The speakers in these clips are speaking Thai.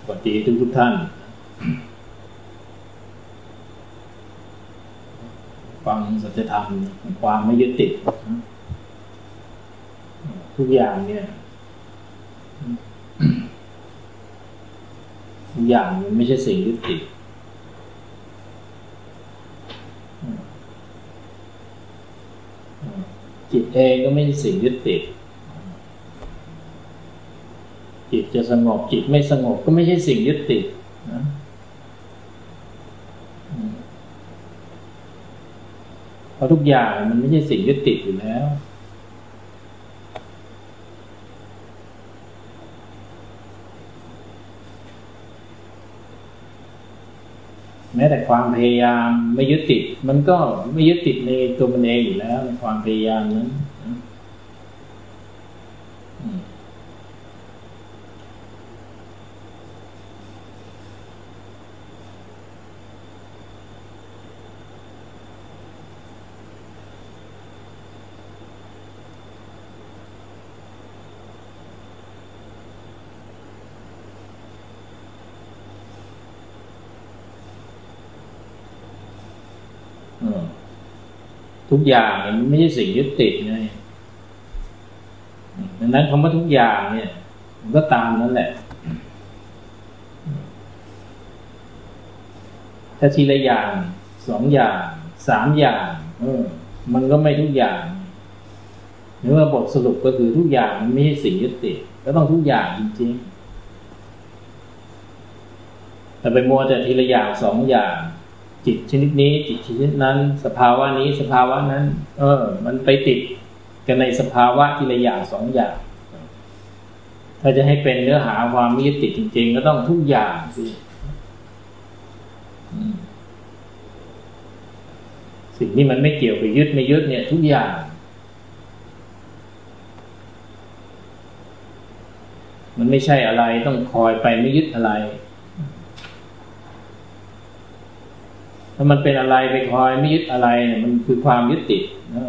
วัสดีทุกท่านฟังสัจธรรมความไม่ยึดติดทุกอย่างเนี่ยทุกอย่างมันไม่ใช่สิ่งยึดติดจิตเองก็ไม่ใช่สิ่งยึดติดจิตจะสงบจิตไม่สงบก็ไม่ใช่สิ่งยึดติดนะเพราะทุกอย่างมันไม่ใช่สิ่งยึดติดอยู่แล้วแม้แต่ความพยายามไม่ยึดติดมันก็ไม่ยึดติดในตัวมันเองอยู่แล้วในความพยายามนั้นทุกอย่างมันไม่ใช่สิ่งยึดติดไงดังนั้นคำว่าทุกอย่างเนี่ยมันก็ตามนั้นแหละถ้าทีละอย่างสองอย่างสามอย่างมันก็ไม่ทุกอย่างหรือว่าบทสรุปก็คือทุกอย่างมันไม่ใช่สิ่งยึดติดก็ต้องทุกอย่างจริงๆแต่ไปมัวแต่ทีละอย่างสองอย่างจิตชนิดนี้จิตชนิดนั้นสภาวะนี้สภาวะนั้นมันไปติดกันในสภาวะทีละอย่างสองอย่างถ้าจะให้เป็นเนื้อหาความไม่ยึดติดจริงๆก็ต้องทุกอย่างสิสิ่งที่มันไม่เกี่ยวกับยึดไม่ยึดเนี่ยทุกอย่างมันไม่ใช่อะไรต้องคอยไปไม่ยึดอะไรถ้ามันเป็นอะไรไปคอยไม่ยึดอะไรเนี่ยมันคือความยึดติด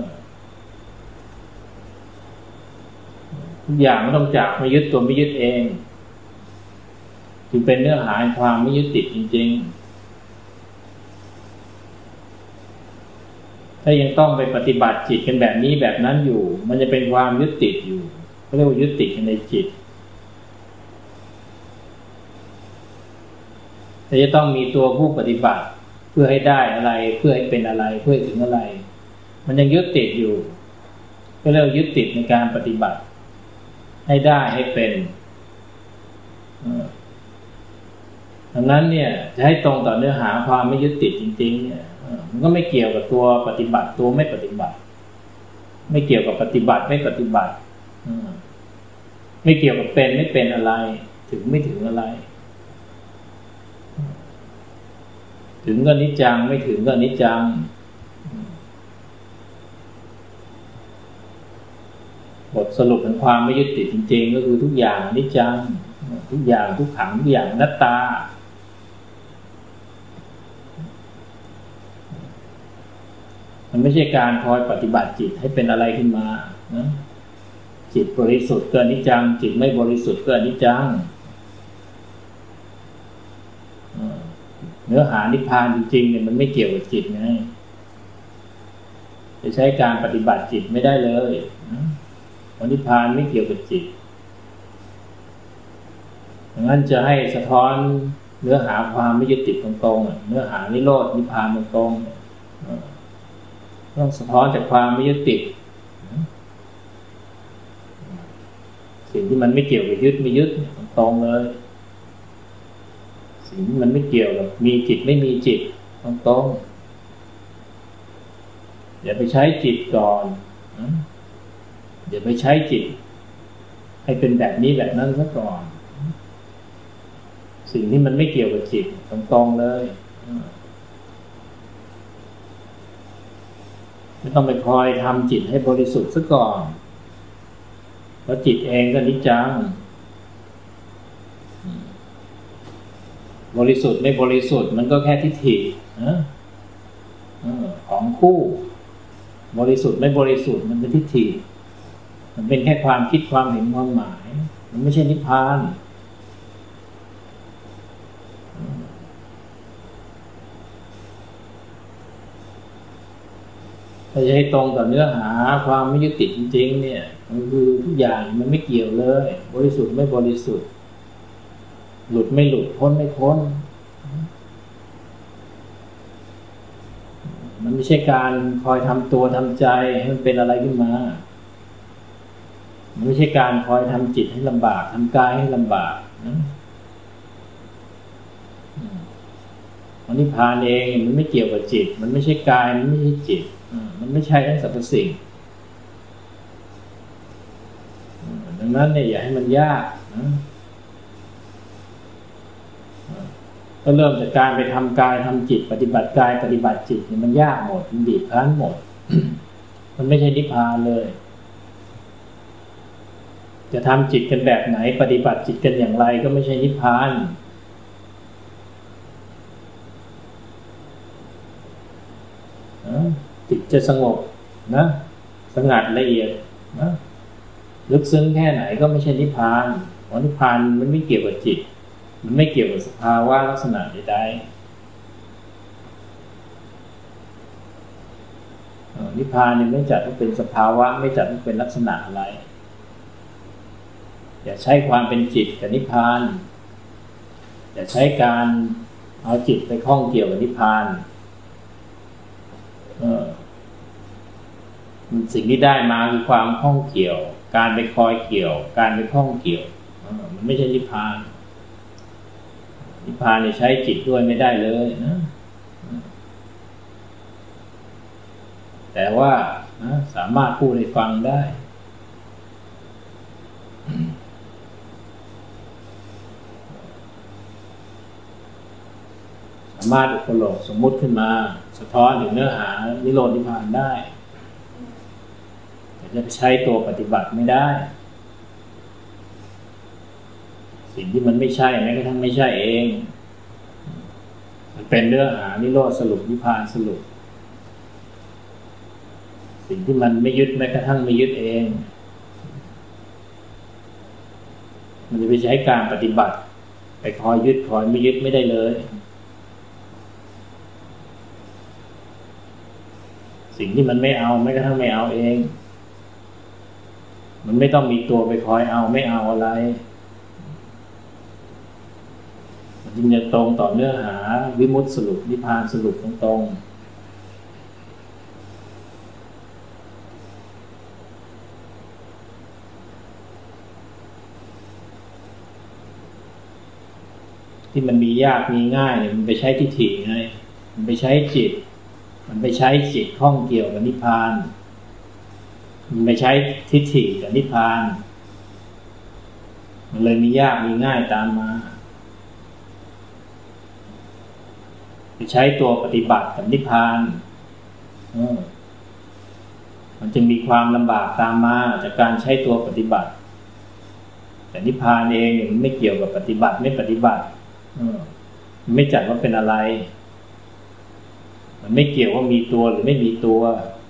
ทุกอย่างมันต้องจากไม่ยึดตัวไม่ยึดเองจึงเป็นเนื้อหาความไม่ยึดติดจริงๆถ้ายังต้องไปปฏิบัติจิตกันแบบนี้แบบนั้นอยู่มันจะเป็นความยึดติดอยู่เขาเรียกว่ายึดติดในจิตแต่จะต้องมีตัวผู้ปฏิบัติเพื่อให้ได้อะไรเพื่อให้เป็นอะไรเพื่อให้ถึงอะไรมันยังยึดติดอยู่ก็เรียกว่ายึดติดในการปฏิบัติให้ได้ให้เป็นดังนั้นเนี่ยจะให้ตรงต่อเนื้อหาความไม่ยึดติดจริงๆเนี่ยมันก็ไม่เกี่ยวกับตัวปฏิบัติตัวไม่ปฏิบัติไม่เกี่ยวกับปฏิบัติไม่ปฏิบัติไม่เกี่ยวกับเป็นไม่เป็นอะไรถึงไม่ถึงอะไรถึงก็นิจจังไม่ถึงก็นิจจังบทสรุปของความไม่ยึดติดจริงๆก็คือทุกอย่างนิจจังทุกอย่างทุกขังทุกอย่างอนัตตามันไม่ใช่การคอยปฏิบัติจิตให้เป็นอะไรขึ้นมานะจิตบริสุทธิ์ก็อนิจจังจิตไม่บริสุทธิ์ก็อนิจจังเนื้อหานิพพานจริงๆเนี่ยมันไม่เกี่ยวกับจิตไงจะใช้การปฏิบัติจิตไม่ได้เลยเพราะนิพพานไม่เกี่ยวกับจิตดังนั้นจะให้สะท้อนเนื้อหาความไม่ยึดติดตรงๆเนื้อหานิโรธนิพพานตรงๆต้องสะท้อนจากความไม่ยึดติดสิ่งที่มันไม่เกี่ยวกับยึดไม่ยึดตรงๆเลยสิ่งที่มันไม่เกี่ยวกับมีจิตไม่มีจิตตรงๆอย่าไปใช้จิตก่อนอย่าไปใช้จิตให้เป็นแบบนี้แบบนั้นซะก่อนสิ่งที่มันไม่เกี่ยวกับจิตตรงๆเลยไม่ต้องไปคอยทำจิตให้บริสุทธิ์ซะก่อนเพราะจิตเองก็นิจจังบริสุทธิ์ไม่บริสุทธิ์มันก็แค่ทิฏฐิของคู่บริสุทธิ์ไม่บริสุทธิ์มันเป็นทิฏฐิมันเป็นแค่ความคิดความเห็นความหมายมันไม่ใช่นิพพานถ้าจะให้ตรงกับเนื้อหาความไม่ยึดติดจริงๆเนี่ยมันคือทุกอย่างมันไม่เกี่ยวเลยบริสุทธิ์ไม่บริสุทธิ์หลุดไม่หลุดพ้นไม่พ้นมันไม่ใช่การคอยทำตัวทำใจให้มันเป็นอะไรขึ้นมามันไม่ใช่การคอยทำจิตให้ลำบากทำกายให้ลำบากนะนิพพานเองมันไม่เกี่ยวกับจิตมันไม่ใช่กายมันไม่ใช่จิตมันไม่ใช่ทั้งสรรพสิ่งดังนั้นเนี่ยอย่าให้มันยากนะก็เริ่มจากการไปทำกายทำจิตปฏิบัติกายปฏิบัติจิตเนี่ยมันยากหมดมันบีบคั้นหมด มันไม่ใช่นิพพานเลยจะทำจิตกันแบบไหนปฏิบัติจิตกันอย่างไรก็ไม่ใช่นิพพานจิตจะสงบนะสงัดละเอียดนะลึกซึ้งแค่ไหนก็ไม่ใช่นิพพานเพราะนิพพานมันไม่เกี่ยวกับจิตมันไม่เกี่ยวกับสภาวะลักษณะใดๆนิพพานเนี่ยไม่จัดว่าเป็นสภาวะไม่จัดว่าเป็นลักษณะอะไรอย่าใช้ความเป็นจิตกับนิพพานอย่าใช้การเอาจิตไปข้องเกี่ยวกับนิพพานสิ่งที่ได้มาคือความข้องเกี่ยวการไปคอยเกี่ยวการไปข้องเกี่ยวมันไม่ใช่นิพพานนิพพานเนี่ยใช้จิตด้วยไม่ได้เลยนะแต่ว่าสามารถพูดให้ฟังได้สามารถอุปโลกสมมุติขึ้นมาสะท้อนถึงเนื้อหานิโรธนิพพานได้แต่จะไปใช้ตัวปฏิบัติไม่ได้สิ่งที่มันไม่ใช่แม้กระทั่งไม่ใช่เองมันเป็นเนื้อหานิโรธสรุปนิพพานสรุปสิ่งที่มันไม่ยึดแม้กระทั่งไม่ยึดเองมันจะไปใช้การปฏิบัติไปคอยยึดคอยไม่ยึดไม่ได้เลยสิ่งที่มันไม่เอาแม้กระทั่งไม่เอาเองมันไม่ต้องมีตัวไปคอยเอาไม่เอาอะไรมันจึงจะตรงต่อเนื้อหาวิมุตติสรุปนิพพานสรุปตรงที่มันมียากมีง่ายเนี่ยมันไปใช้ทิฏฐิไงมันไปใช้จิตมันไปใช้จิตข้องเกี่ยวกับนิพพานมันไปใช้ทิฏฐิกับนิพพานมันเลยมียากมีง่ายตามมาไปใช้ตัวปฏิบัติกับนิพพานมันจึงมีความลำบากตามมาจากการใช้ตัวปฏิบัติแต่นิพพานเองเนี่ยมันไม่เกี่ยวกับปฏิบัติไม่ปฏิบัติมันไม่จัดว่าเป็นอะไรมันไม่เกี่ยวว่ามีตัวหรือไม่มีตัว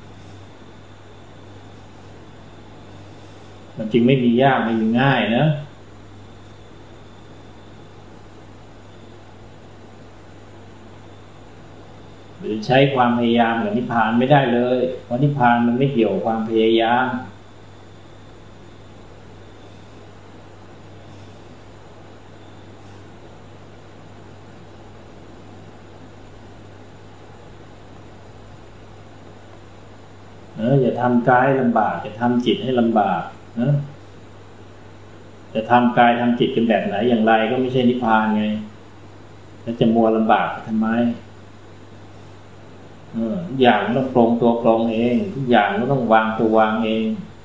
มันจึงไม่มียากไม่มีง่ายนะหรือใช้ความพยายามกับนิพพานไม่ได้เลยเพราะนิพพานมันไม่เกี่ยวกับความพยายามอย่าทำกายลำบากจะทำจิตให้ลำบากนะจะทำกายทำจิตกันแบบไหนอย่างไรก็ไม่ใช่นิพพานไงแล้วจะมัวลำบากทำไมทุกอย่างต้องปรงตัวปรงเองทุกอย่างก็ต้องวางตัววางเอง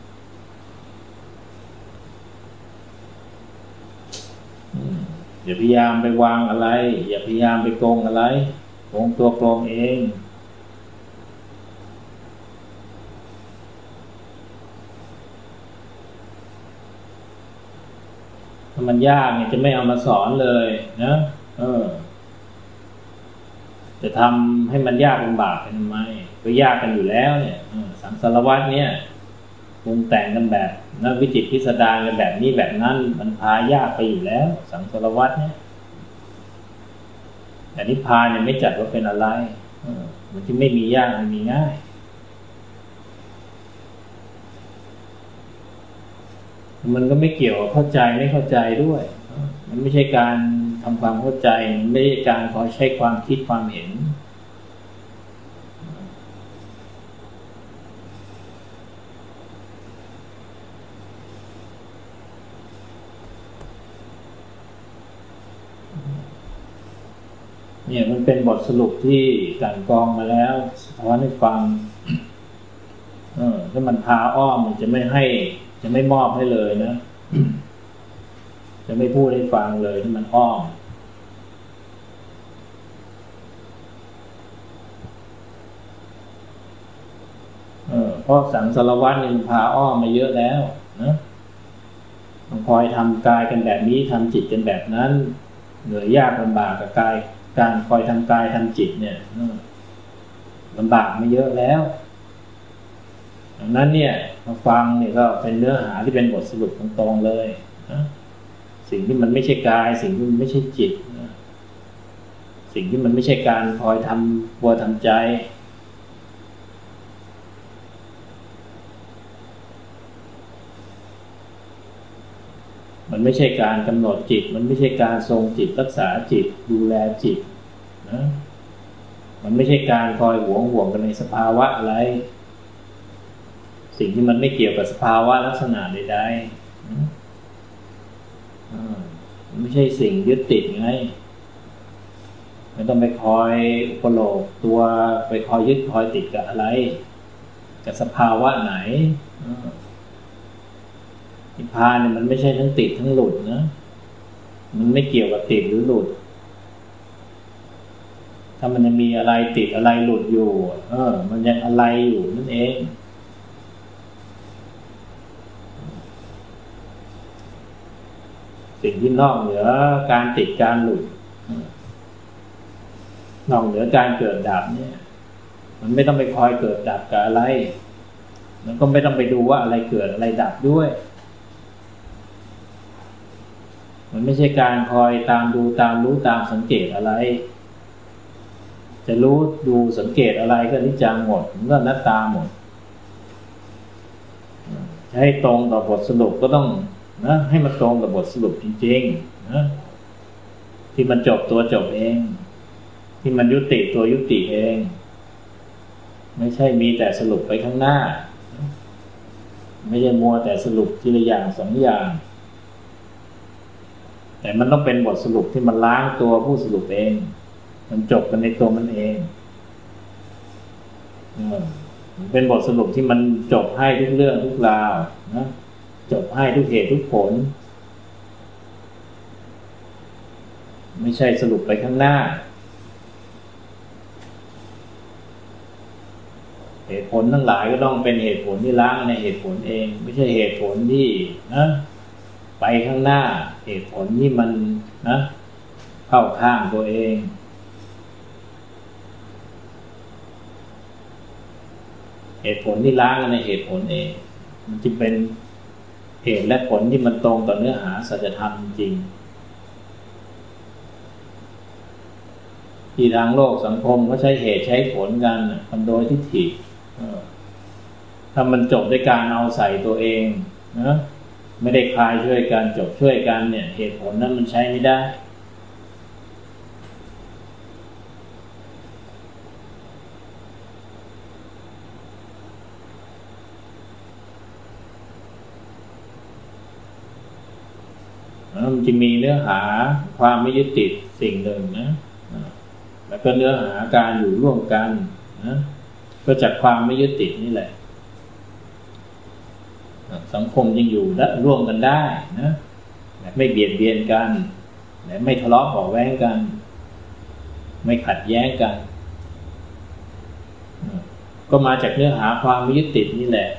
อย่าพยายามไปวางอะไรอย่าพยายามไปโกงอะไรปรงตัวปรงเองถ้ามันยากเนี่ยจะไม่เอามาสอนเลยนะจะทำให้มันยากลำบากทำไมก็ยากกันอยู่แล้วเนี่ยสังสารวัฏเนี่ยปรุงแต่งกันแบบนักวิจิตรพิสดารกันแบบนี้แบบนั้นมันพายากไปอยู่แล้วสังสารวัฏเนี่ยแต่นิพพานเนี่ยไม่จัดว่าเป็นอะไรมันจะไม่มียากไม่มีง่ายมันก็ไม่เกี่ยวกับเข้าใจไม่เข้าใจด้วยมันไม่ใช่การทำความเข้าใจมันไม่ใช่การคอยใช้ความคิดความเห็นเนี่ยมันเป็นบทสรุปที่การกรองมาแล้วสะท้อนให้ฟังถ้ามันพาอ้อมมันจะไม่มอบให้เลยนะจะไม่พูดให้ฟังเลยถ้ามันอ้อมเพราะสังสารวัฏเนี่ยมันพาอ้อมมาเยอะแล้วนะมันคอยทำกายกันแบบนี้ทำจิตกันแบบนั้นเหนื่อยยากลำบากกับกายการคอยทำกายทำจิตเนี่ยลำบากมาเยอะแล้วดังนั้นเนี่ยมาฟังเนี่ยก็เป็นเนื้อหาที่เป็นบทสรุปตรงๆเลยนะสิ่งที่มันไม่ใช่กายสิ่งที่มันไม่ใช่จิตนะสิ่งที่มันไม่ใช่การคอยทำบัวทำใจมันไม่ใช่การกำหนดจิตมันไม่ใช่การทรงจิตรักษาจิตดูแลจิตนะมันไม่ใช่การคอยห่วงกันในสภาวะอะไรสิ่งที่มันไม่เกี่ยวกับสภาวะลักษณะใดๆมันไม่ใช่สิ่งยึดติดไงไม่ต้องไปคอยอุปโลกตัวไปคอยยึดคอยติดกับอะไรกับสภาวะไหนนิพพานเนี่ยมันไม่ใช่ทั้งติดทั้งหลุดนะมันไม่เกี่ยวกับติดหรือหลุดถ้ามันยังมีอะไรติดอะไรหลุดอยู่มันยังอะไรอยู่นั่นเองสิ่งที่นอกเหนือการติดการหลุดนอกเหนือการเกิดดับเนี่ยมันไม่ต้องไปคอยเกิดดับกับอะไรมันก็ไม่ต้องไปดูว่าอะไรเกิดอะไรดับด้วยมันไม่ใช่การคอยตามดูตามรู้ตามสังเกตอะไรจะรู้ดูสังเกตอะไรก็นิจจังหมดมันก็อนัตตาหมดจะให้ตรงต่อบทสรุปก็ต้องนะให้มันตรงกับบทสรุปจริงๆนะที่มันจบตัวจบเองที่มันยุติตัวยุติเองไม่ใช่มีแต่สรุปไปข้างหน้าไม่ใช่มัวแต่สรุปทีละอย่างสองอย่างแต่มันต้องเป็นบทสรุปที่มันล้างตัวผู้สรุปเองมันจบกันในตัวมันเองเป็นบทสรุปที่มันจบให้ทุกเรื่องทุกราวนะจบให้ทุกเหตุทุกผลไม่ใช่สรุปไปข้างหน้าเหตุผลทั้งหลายก็ต้องเป็นเหตุผลที่ล้างในเหตุผลเองไม่ใช่เหตุผลที่นะไปข้างหน้าเหตุผลที่มันนะเข้าข้างตัวเองเหตุผลที่ล้างในเหตุผลเองมันจึงเป็นเหตุและผลที่มันตรงต่อเนื้อหาสัจธรรมจริงที่ทางโลกสังคมก็ใช้เหตุใช้ผลกันทำโดยทิฏฐิถ้ามันจบด้วยการเอาใส่ตัวเองนะไม่ได้คลายช่วยกันจบช่วยกันเนี่ยเหตุผลนั้นมันใช้ไม่ได้มันจะมีเนื้อหาความไม่ยึดติดสิ่งหนึ่งนะแล้วก็เนื้อหาการอยู่ร่วมกันนะก็จากความไม่ยึดติดนี่แหละสังคมยังอยู่และร่วมกันได้นะแบบไม่เบียดเบียนกันและไม่ทะเลาะเบาะแว้งกันไม่ขัดแย้งกันก็มาจากเนื้อหาความไม่ยึดติดนี่แหละ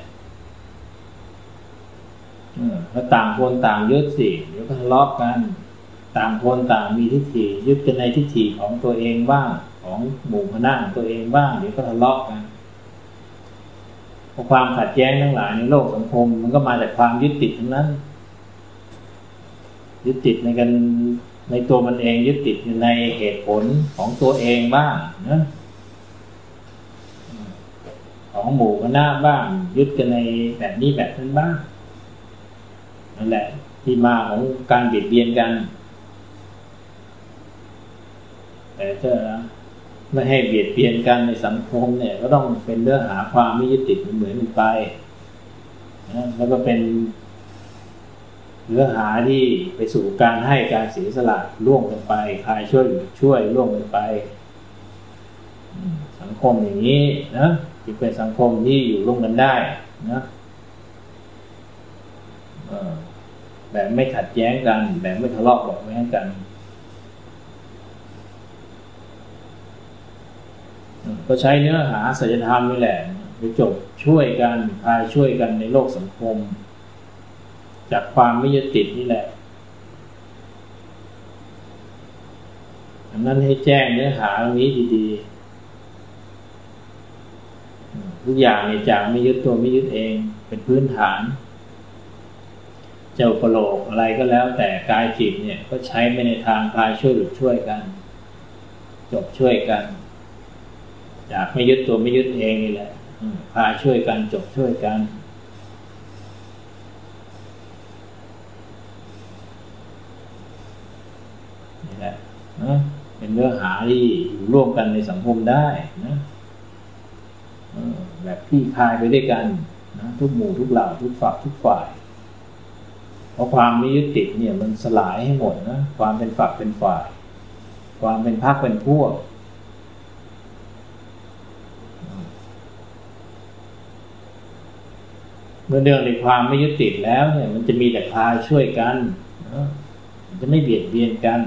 ถ้าต่างคนต่างยึดสิเดี๋ยวก็ทะเลาะกันต่างคนต่างมีทิฏฐิยึดกันในทิฏฐิของตัวเองบ้างของหมู่คณะของตัวเองบ้างเดี๋ยวก็ทะเลาะกันเพราะความขัดแย้งทั้งหลายในโลกสังคมมันก็มาจากความยึดติดทั้งนั้นยึดติดในกันในตัวมันเองยึดติดในเหตุผลของตัวเองบ้างนะของหมู่คณะบ้างยึดกันในแบบนี้แบบนั้นบ้างนั่นแหละที่มาของการเบียดเบียนกันแต่ถ้าไม่ให้เบียดเบียนกันในสังคมเนี่ยก็ต้องเป็นเนื้อหาความไม่ยึดติดเหมือนกันไปนะแล้วก็เป็นเนื้อหาที่ไปสู่การให้การเสียสละร่วมกันไปใครช่วยร่วมกันไปสังคมอย่างนี้นะที่เป็นสังคมที่อยู่ร่วมกันได้นะแบบไม่ขัดแย้งกันแบบไม่ทะเลาะเบาะแว้งกันก็ใช้เนื้อหาศีลธรรมนี่แหละไปจบช่วยกันพาช่วยกันในโลกสังคมจากความไม่ยึดติดนี่แหละดังนั้นให้แจ้งเนื้อหาตรงนี้ดีๆทุกอย่างเนี่ยจากไม่ยึดตัวไม่ยึดเองเป็นพื้นฐานเจ้าประโลกอะไรก็แล้วแต่กายจิตเนี่ยก็ใช้ไปในทางพาช่วยหรือช่วยกันจบช่วยกันจากไม่ยึดตัวไม่ยึดเองนี่แหละพาช่วยกันจบช่วยกันนี่แหละนะเป็นเนื้อหาที่อยู่ร่วมกันในสังคมได้นะแบบพี่คายไปด้วยกันนะทุกหมู่ทุกเหล่าทุกฝักทุกฝ่ายเพราะความไม่ยึดติดเนี่ยมันสลายให้หมดนะความเป็นฝักเป็นฝ่ายความเป็นพรรคเป็นพวกเมื่อเรื่องในความไม่ยึดติดแล้วเนี่ยมันจะมีแต่พาช่วยกันมันจะไม่เบียดเบียนกัน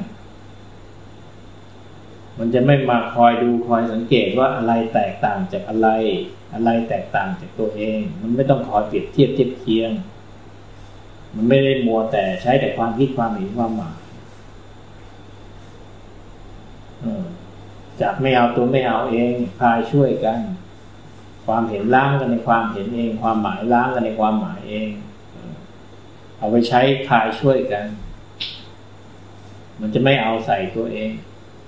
มันจะไม่มาคอยดูคอยสังเกตว่าอะไรแตกต่างจากอะไรแตกต่างจากตัวเองมันไม่ต้องคอยเปรียบเทียบเทียบเคียงมันไม่ได้มัวแต่ใช้แต่ความคิดความเห็นความหมายจากไม่เอาตัวไม่เอาเองพาช่วยกันความเห็นล้างกันในความเห็นเองความหมายล้างกันในความหมายเองเอาไปใช้พาช่วยกันมันจะไม่เอาใส่ตัวเอง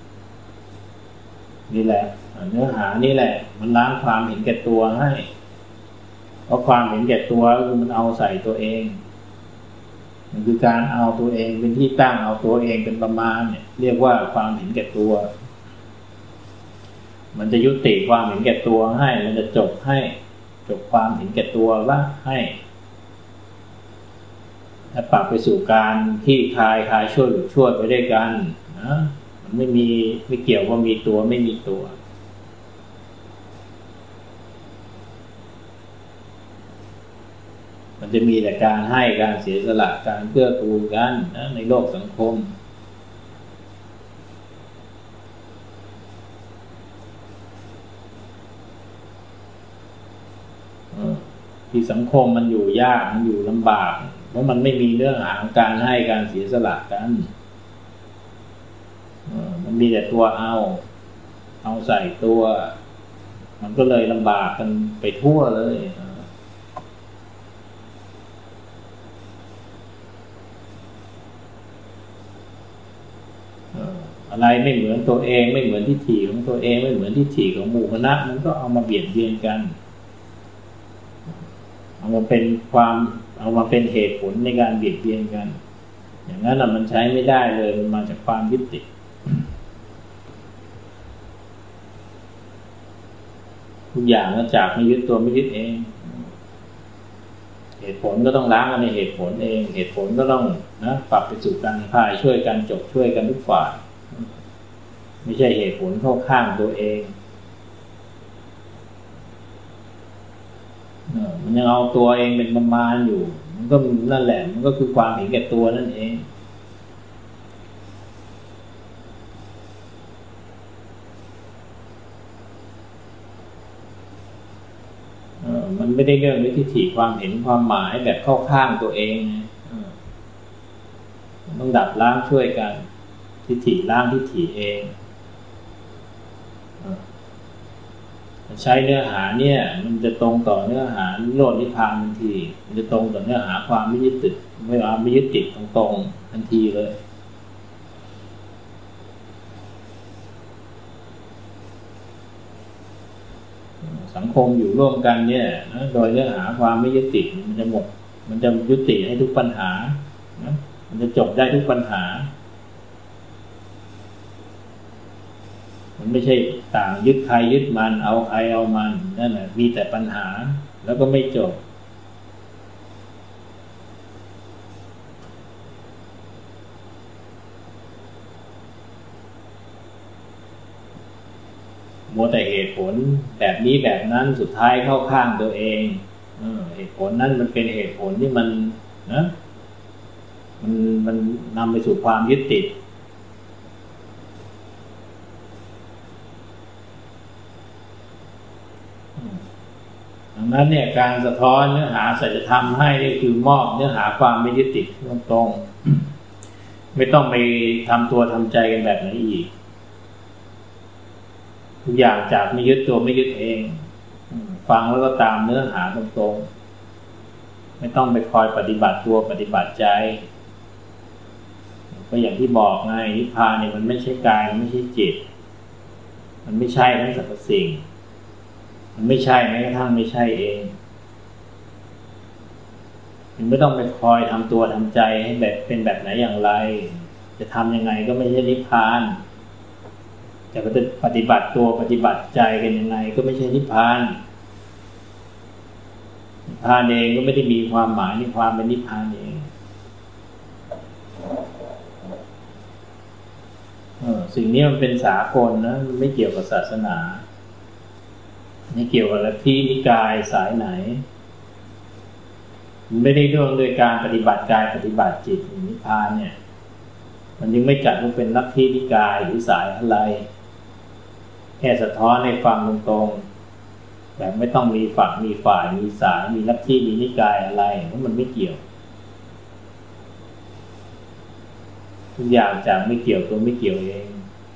นี่แหละเนื้อหานี่แหละมันล้างความเห็นแก่ตัวให้เพราะความเห็นแก่ตัวคือมันเอาใส่ตัวเองมันคือการเอาตัวเองเป็นที่ตั้งเอาตัวเองเป็นประมาณเนี่ยเรียกว่าความเห็นแก่ตัวมันจะยุติความเห็นแก่ตัวให้มันจะจบความเห็นแก่ตัวว่าให้ถ้าปรับไปสู่การที่คลายช่วยหรือช่วยไปด้วยกันนะมันไม่เกี่ยวว่ามีตัวไม่มีตัวมันจะมีแต่การให้การเสียสละการเกื้อกูลกันนะในโลกสังคมที่สังคมมันอยู่ยากมันอยู่ลำบากเพราะมันไม่มีเรื่องหาการให้การเสียสละกันมันมีแต่ตัวเอาใส่ตัวมันก็เลยลำบากกันไปทั่วเลยอะไรไม่เหมือนตัวเองไม่เหมือนทิฏฐิของตัวเองไม่เหมือนทิฏฐิของหมู่คณะมันก็เอามาเบียดเบียนกันเอามาเป็นเหตุผลในการเบียดเบียนกันอย่างนั้นมันใช้ไม่ได้เลยมันมาจากความยึดติดทุกอย่างก็จากไม่ยึดตัวไม่ยึดเองเหตุผลก็ต้องล้างกันในเหตุผลเองเหตุผลก็ต้องนะปรับไปสู่การพาช่วยกันจบช่วยกันทุกฝ่ายไม่ใช่เหตุผลเข้าข้างตัวเองมันยังเอาตัวเองเป็นประมาณอยู่มันก็นั่นแหละมันก็คือความเห็นแก่ตัวนั่นเองมันไม่ได้เรื่องด้วยทิฏฐิความเห็นความหมายแบบเข้าข้างตัวเองต้องดับล้างช่วยกันทิฏฐิล้างทิฏฐิเองใช้เนื้อหาเนี่ยมันจะตรงต่อเนื้อหานิโรธนิพพานทันทีมันจะตรงต่อเนื้อหาความไม่ยึดติดไม่ยึดติดตรงๆทันทีเลยสังคมอยู่ร่วมกันเนี่ยนะโดยเนื้อหาความไม่ยึดติดมันจะหมดมันจะยุติให้ทุกปัญหานะมันจะจบได้ทุกปัญหามันไม่ใช่ต่างยึดใครยึดมันเอาใครเอามันนั่นแหละมีแต่ปัญหาแล้วก็ไม่จบมัวแต่เหตุผลแบบนี้แบบนั้นสุดท้ายเข้าข้างตัวเองเหตุผลนั้นมันเป็นเหตุผลที่มันนะมันนำไปสู่ความยึดติดดังนั้นเนี่ยการสะท้อนเนื้อหาสัจธรรมให้นี่คือมอบเนื้อหาความไม่ยึดติดตรงๆไม่ต้องไปทำตัวทำใจกันแบบไหนอีกทุกอย่างจากไม่ยึดตัวไม่ยึดเองฟังแล้วก็ตามเนื้อหาตรงๆไม่ต้องไปคอยปฏิบัติตัวปฏิบัติใจก็อย่างที่บอกไงนิพพานเนี่ยมันไม่ใช่กายมันไม่ใช่จิตมันไม่ใช่ทั้งสรรพสิ่งมันไม่ใช่แม้กระทั่งไม่ใช่เองมันไม่ต้องไปคอยทำตัวทำใจให้แบบเป็นแบบไหนอย่างไรจะทำยังไงก็ไม่ใช่นิพพานจะปฏิบัติตัวปฏิบัติใจกันยังไงก็ไม่ใช่นิพพานนิพพานเองก็ไม่ได้มีความหมายในความเป็นนิพพานเองสิ่งนี้มันเป็นสากลนะมันไม่เกี่ยวกับศาสนาไม่เกี่ยวกับลัทธินิกายสายไหนมันไม่ได้เรื่องโดยการปฏิบัติกายปฏิบัติจิตนิพพานเนี่ยมันยังไม่จัดว่าเป็นลัทธินิกายหรือสายอะไรแค่สะท้อนให้ฟังตรงๆแบบไม่ต้องมีฝักมีฝ่ายมีสายมีลัทธิมีนิกายอะไรเพราะมันไม่เกี่ยวทุกอย่างจากไม่เกี่ยวตัวไม่เกี่ยวเอง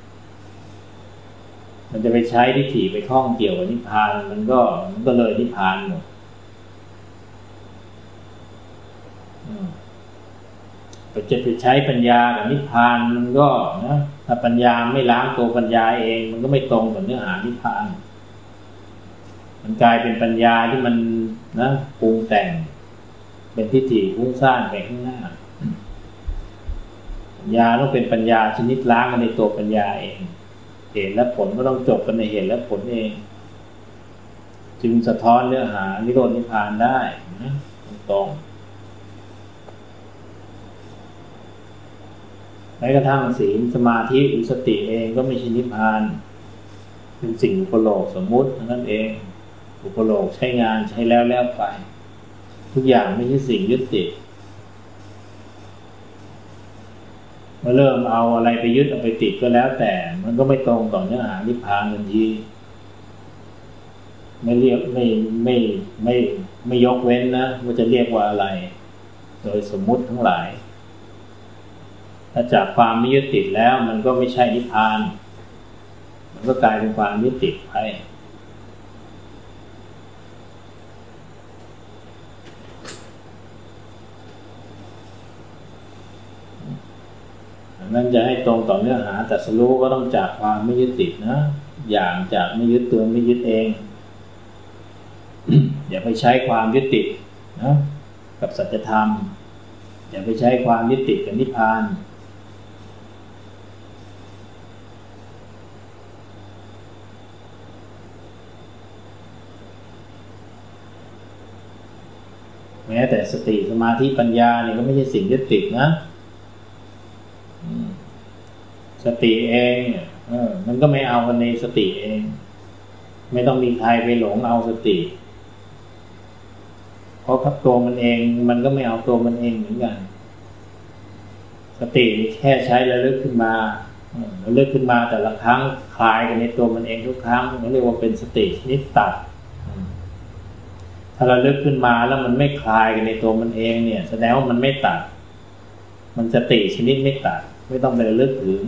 มันจะไปใช้ทิฏฐิไปข้องเกี่ยวกับนิพพานมันก็เลยนิพพานหมดจะไปใช้ปัญญากับนิพพานมันก็นะถ้าปัญญาไม่ล้างตัวปัญญาเองมันก็ไม่ตรงกับเนื้อหานิพพานมันกลายเป็นปัญญาที่มันนะปรุงแต่งเป็นทิฏฐิฟุ้งซ่านไปข้างหน้าปัญญาต้องเป็นปัญญาชนิดล้างกันในตัวปัญญาเองเหตุและผลก็ต้องจบกันในเหตุและผลเองจึงสะท้อนเนื้อหานิโรธนิพพานได้นะตรงแม้กระทั่งศีลสมาธิหรือสติเองก็ไม่ใช่นิพพานเป็นสิ่งอุปโลกสมมุตินั่นเองอุปโลกใช้งานใช้แล้วไปทุกอย่างไม่ใช่สิ่งยึดติดเมื่อเริ่มเอาอะไรไปยึดเอาไปติดก็แล้วแต่มันก็ไม่ตรงต่อเนื้อหานิพพานทันทีไม่เรียกไม่ยกเว้นนะว่าจะเรียกว่าอะไรโดยสมมุติทั้งหลายถ้าจากความไม่ยึดติดแล้วมันก็ไม่ใช่นิพพานมันก็กลายเป็นความยึดติดไปนั้นจะให้ตรงต่อเนื้อหาตรัสรู้ก็ต้องจากความไม่ยึดติดนะอย่างจากไม่ยึดตัวไม่ยึดเอง อย่าไปใช้ความยึดติดนะกับสัจธรรมอย่าไปใช้ความยึดติดกับนิพพานแม้แต่สติสมาธิปัญญาเนี่ยก็ไม่ใช่สิ่งยึดติดนะสติเองเนี่ยมันก็ไม่เอากันในสติเองไม่ต้องมีใครไปหลงเอาสติเพราะตัวมันเองมันก็ไม่เอาตัวมันเองเหมือนกันสติแค่ใช้ระลึกขึ้นมาระลึกขึ้นมาแต่ละครั้งคลายกันในตัวมันเองทุกครั้งมันเรียกว่าเป็นสติชนิดตัดถ้าระลึกขึ้นมาแล้วมันไม่คลายกันในตัวมันเองเนี่ยแสดงว่ามันไม่ตัดมันสติชนิดไม่ตัดไม่ต้องไประลึกถึง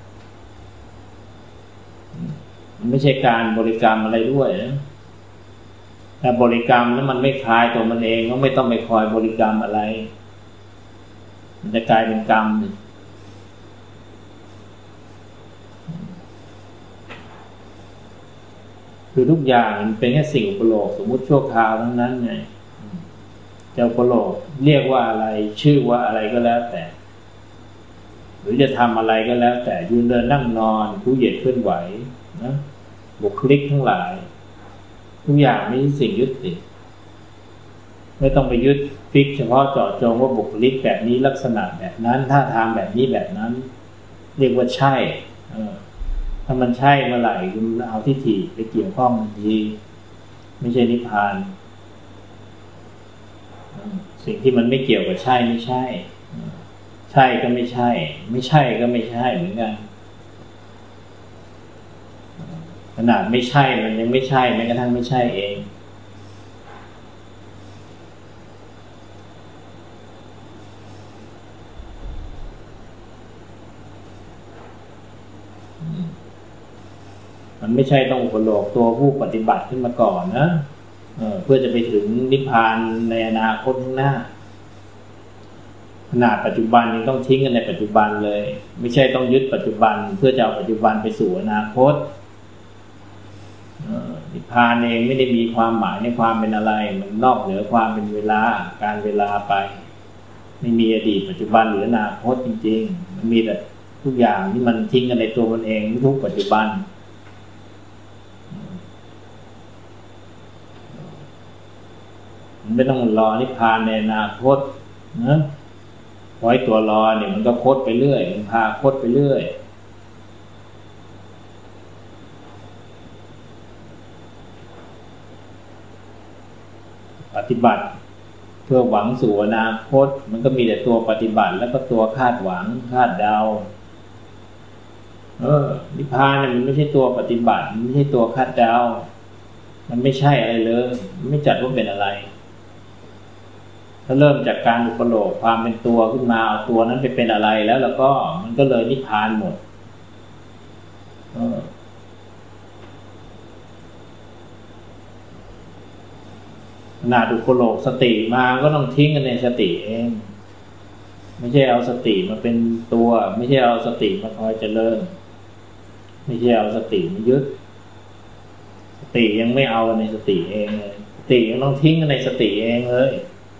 มันไม่ใช่การบริกรรมอะไรด้วยนะแต่บริกรรมแล้วมันไม่คลายตัวมันเองก็ไม่ต้องไปคอยบริกรรมอะไรมันจะกลายเป็นกรรมคือทุกอย่างมันเป็นแค่สิ่งอุปโลกสมมุติชั่วคราวทั้งนั้นไงจะอุปโลกเรียกว่าอะไรชื่อว่าอะไรก็แล้วแต่หรือจะทำอะไรก็แล้วแต่ยืนเดินนั่งนอนผู้เหยียดเคลื่อนไหวนะบุคลิกทั้งหลายทุกอย่างไม่ใช่สิ่งยึดติดไม่ต้องไปยึดฟิกเฉพาะเจาะจงว่าบุคลิกแบบนี้ลักษณะแบบนั้นท่าทางแบบนี้แบบนั้นเรียกว่าใช่ถ้ามันใช่เมื่อไหร่คุณเอาทิฏฐิไปเกี่ยวข้องทันทีไม่ใช่นิพพานสิ่งที่มันไม่เกี่ยวกับใช่ไม่ใช่ใช่ก็ไม่ใช่ไม่ใช่ก็ไม่ใช่เหมือนกันขนาดไม่ใช่มันยังไม่ใช่แม้กระทั่งไม่ใช่เองมันไม่ใช่ต้องอุปโลกตัวผู้ปฏิบัติขึ้นมาก่อนนะเพื่อจะไปถึงนิพพานในอนาคตข้างหน้าขนาดปัจจุบันยังต้องทิ้งกันในปัจจุบันเลยไม่ใช่ต้องยึดปัจจุบันเพื่อจะเอาปัจจุบันไปสู่อนาคตนิพพานเองไม่ได้มีความหมายในความเป็นอะไรมันนอกเหนือความเป็นเวลาการเวลาไปไม่มีอดีตปัจจุบันหรืออนาคตจริงๆมันมีแต่ทุกอย่างที่มันทิ้งกันในตัวมันเองทุกปัจจุบันไม่ต้องรอนิพพานในอนาคตนะไว้ตัวรอเนี่ยมันก็คดไปเรื่อยมันพาคดไปเรื่อยปฏิบัติเพื่อหวังสู่อนาคตมันก็มีแต่ตัวปฏิบัติแล้วก็ตัวคาดหวังคาดเดานิพพานเนี่ยมันไม่ใช่ตัวปฏิบัติมันไม่ใช่ตัวคาดเดามันไม่ใช่อะไรเลยมันไม่จัดว่าเป็นอะไรถ้าเริ่มจากการอุปโลกความเป็นตัวขึ้นมาเอาตัวนั้นไปเป็นอะไรแล้วก็มันก็เลยนิพพานหมดขนาดอุปโลกสติมาก็ต้องทิ้งกันในสติเองไม่ใช่เอาสติมาเป็นตัวไม่ใช่เอาสติมาคอยเจริญไม่ใช่เอาสติมายึดสติยังไม่เอาในสติเองเลยสติยังต้องทิ้งกันในสติเองเลย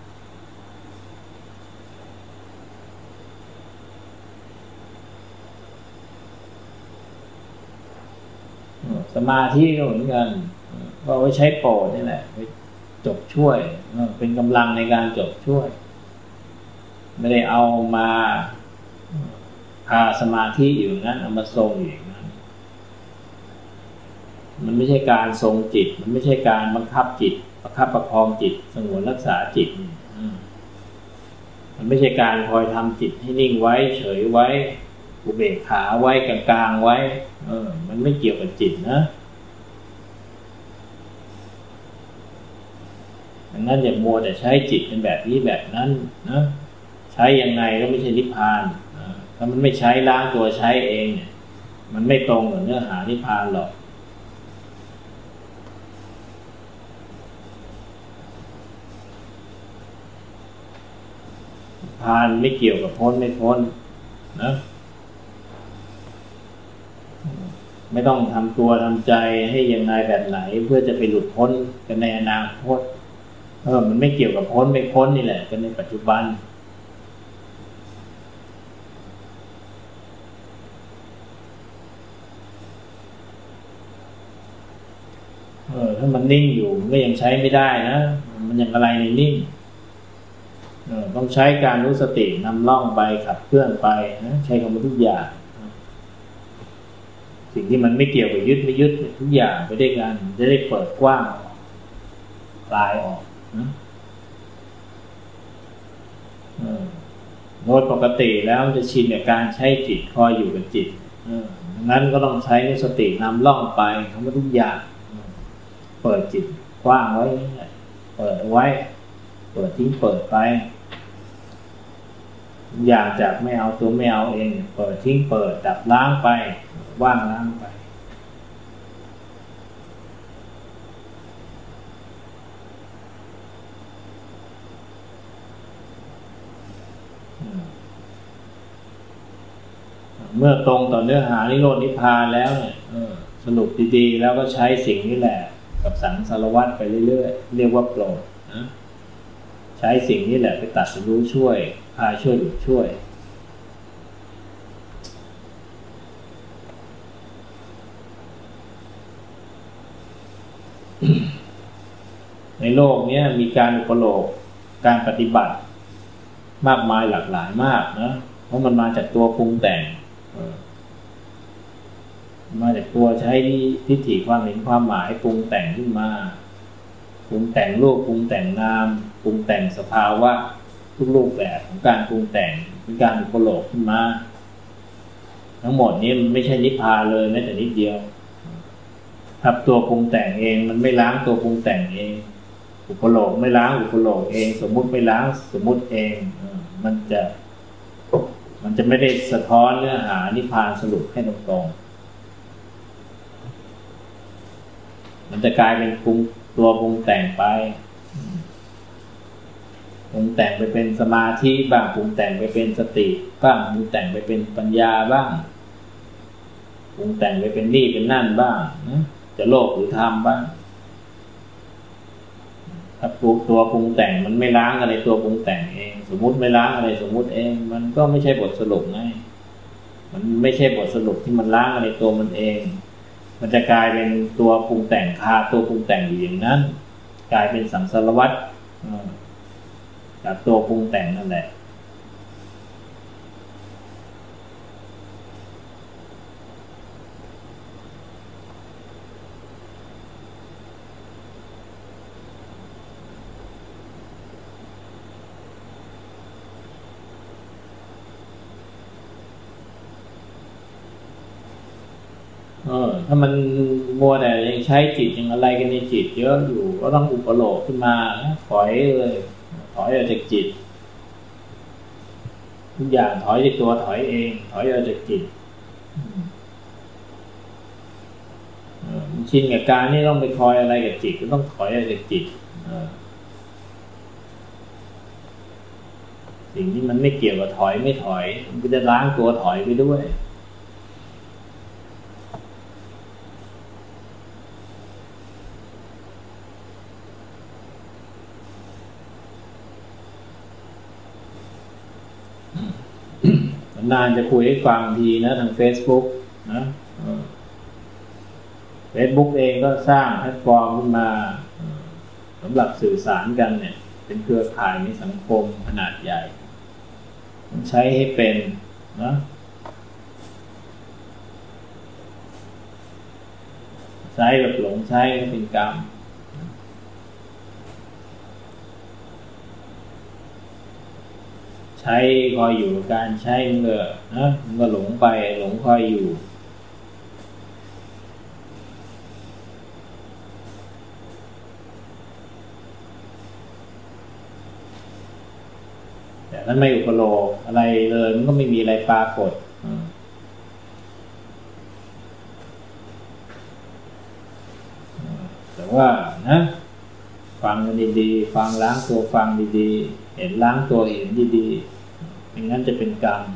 สมาธิก็เหมือนกันก็ไว้ใช้โปรดนี่แหละไว้จบช่วยเป็นกำลังในการจบช่วยไม่ได้เอามาพาสมาธิอยู่นั้นเอามาทรงอยู่นั้นมันไม่ใช่การทรงจิตมันไม่ใช่การบังคับจิตประคับประคองจิตสงวนรักษาจิตมันไม่ใช่การคอยทำจิตให้นิ่งไว้เฉยไว้อุเบกขาไว้กลางๆไว้มันไม่เกี่ยวกับจิตนะดังนั้นอย่ามัวแต่ใช้จิตเป็นแบบนี้แบบนั้นนะใช้ยังไงก็ไม่ใช่นิพพานถ้ามันไม่ใช้ล้างตัวใช้เองเนี่ยมันไม่ตรงกับเนื้อหานิพพานหรอกนิพพานไม่เกี่ยวกับพ้นไม่พ้นนะไม่ต้องทำตัวทำใจให้ยังไงแบบไหนเพื่อจะไปหลุดพ้นกันในอนาคตมันไม่เกี่ยวกับพ้นไม่พ้นนี่แหละกันในปัจจุบันถ้ามันนิ่งอยู่มันก็ยังใช้ไม่ได้นะมันยังอะไรในนิ่งต้องใช้การรู้สตินำล่องไปขับเคลื่อนไปนะใช้คำว่าทุกอย่างสิ่งที่มันไม่เกี่ยวกับยึดไม่ยึดทุกอย่างไปด้วยกันจะได้เปิดกว้างคลายออกนะโดยปกติแล้วจะชินกับการใช้จิตคอยอยู่กับจิตงั้นก็ต้องใช้สตินำล่องไปคำว่าทุกอย่างเปิดจิตกว้างไว้เปิดไว้เปิดทิ้งเปิดไปอย่างจากไม่เอาตัวไม่เอาเองเปิดทิ้งเปิดดับล้างไปว่างล้างไปเมื่อตรงต่อเนื้อหานิโรธนิพพานแล้วเนี่ยสรุปดีๆแล้วก็ใช้สิ่งนี้แหละกับสังสารวัฏไปเรื่อยๆเรียกว่าโปรดนะใช้สิ่งนี้แหละไปตัดสินรู้ช่วยพาช่วยหลุดช่วยในโลกนี้มีการอุปโลกการปฏิบัติมากมายหลากหลายมากนะเพราะมันมาจากตัวปรุงแต่งมาจากตัวใช้ทิฏฐิความเห็นความหมายปรุงแต่งขึ้นมาปรุงแต่งรูปปรุงแต่งนามปรุงแต่งสภาวะทุกรูปแบบของการปรุงแต่งเป็นการอุปโลกขึ้นมาทั้งหมดนี้มันไม่ใช่นิพพานเลยแม้แต่นิดเดียวถ้าตัวปรุงแต่งเองมันไม่ล้างตัวปรุงแต่งเองอุปโลกไม่ล้างอุปโลกเองสมมุติไม่ล้างสมมุติเองมันจะไม่ได้สะท้อนเนื้อหานิพพานสรุปให้ตรงๆมันจะกลายเป็นตัวปรุงแต่งไปปรุงแต่งไปเป็นสมาธิบ้างปรุงแต่งไปเป็นสติบ้างปรุงแต่งไปเป็นปัญญาบ้างปรุงแต่งไปเป็นนี่เป็นนั่นบ้างจะโลภหรือธรรมบ้างถ้าตัวปรุงแต่งมันไม่ล้างอะไรตัวปรุงแต่งเองสมมุติไม่ล้างอะไรสมมุติเองมันก็ไม่ใช่บทสรุปไงมันไม่ใช่บทสรุปที่มันล้างอะไรตัวมันเองมันจะกลายเป็นตัวปรุงแต่งคาตัวปรุงแต่งอยู่อย่างนั้นกลายเป็นสังสารวัฏจากตัวปรุงแต่งนั่นแหละถ้ามันมัวแต่ยังใช้จิตยังอะไรกันในจิตเยอะอยู่ก็ต้องอุปโลกขึ้นมาถอยเลยถอยออกจากจิตทุกอย่างถอยจากตัวถอยเองถอยออกจากจิตชินกับการนี่ต้องไปคอยอะไรกับจิตก็ต้องถอยออกจากจิตสิ่งที่มันไม่เกี่ยวกับถอยไม่ถอยมันก็จะล้างตัวถอยไปด้วยนานจะคุยให้ฟังทีนะทาง Facebook นะ Facebook เองก็สร้างแพลตฟอร์มขึ้นมาสำหรับสื่อสารกันเนี่ยเป็นเครือข่ายในสังคมขนาดใหญ่ใช้ให้เป็นนะใช้แบบหลงใช้ก็เป็นกรรมใช้คอยอยู่การใช้มันก็นะมันก็หลงไปหลงคอยอยู่แต่ถ้าไม่อุปโลกอะไรเลยมันก็ไม่มีอะไรปรากฏแต่ว่านะฟังกันดีๆฟังล้างตัวฟังดีๆเห็นล้างตัวเห็นดีๆไม่งั้นจะเป็นกรรม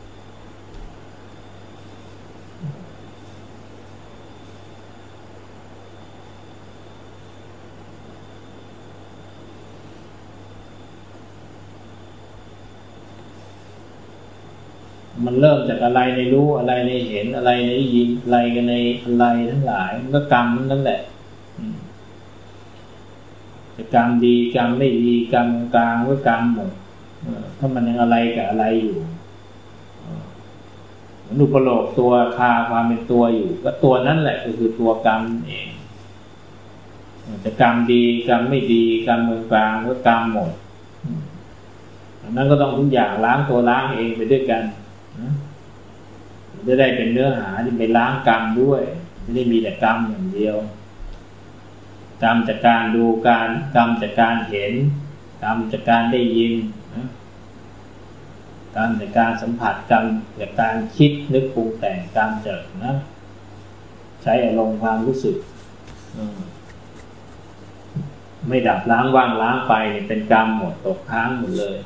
มันเริ่มจากอะไรในรู้อะไรในเห็นอะไรในยินอะไรกันในอะไรทั้งหลายมันก็กรรมนั่นแหละจะกรรมดีกรรมไม่ดีกรรมกลางก็กรรมหมดถ้ามันยังอะไรกับอะไรอยู่มันอุปโลกตัวคาความเป็นตัวอยู่ก็ตัวนั้นแหละก็คือตัวกรรมเองจะกรรมดีกรรมไม่ดีกรรมกลางก็กรรมหมดนั้นก็ต้องทุกอย่างล้างตัวล้างเองไปด้วยกันจะได้เป็นเนื้อหาที่ไปล้างกรรมด้วยไม่ได้มีแต่กรรมอย่างเดียวกรรมจากการดูการกรรมจากการเห็นกรรมจากการได้ยินกรรมจากการสัมผัสกรรมจากการคิดนึกปรุงแต่งกรรมจากใช้อารมณ์ความรู้สึกไม่ดับล้างว่างล้างไปเป็นกรรมหมดตกค้างหมดเลย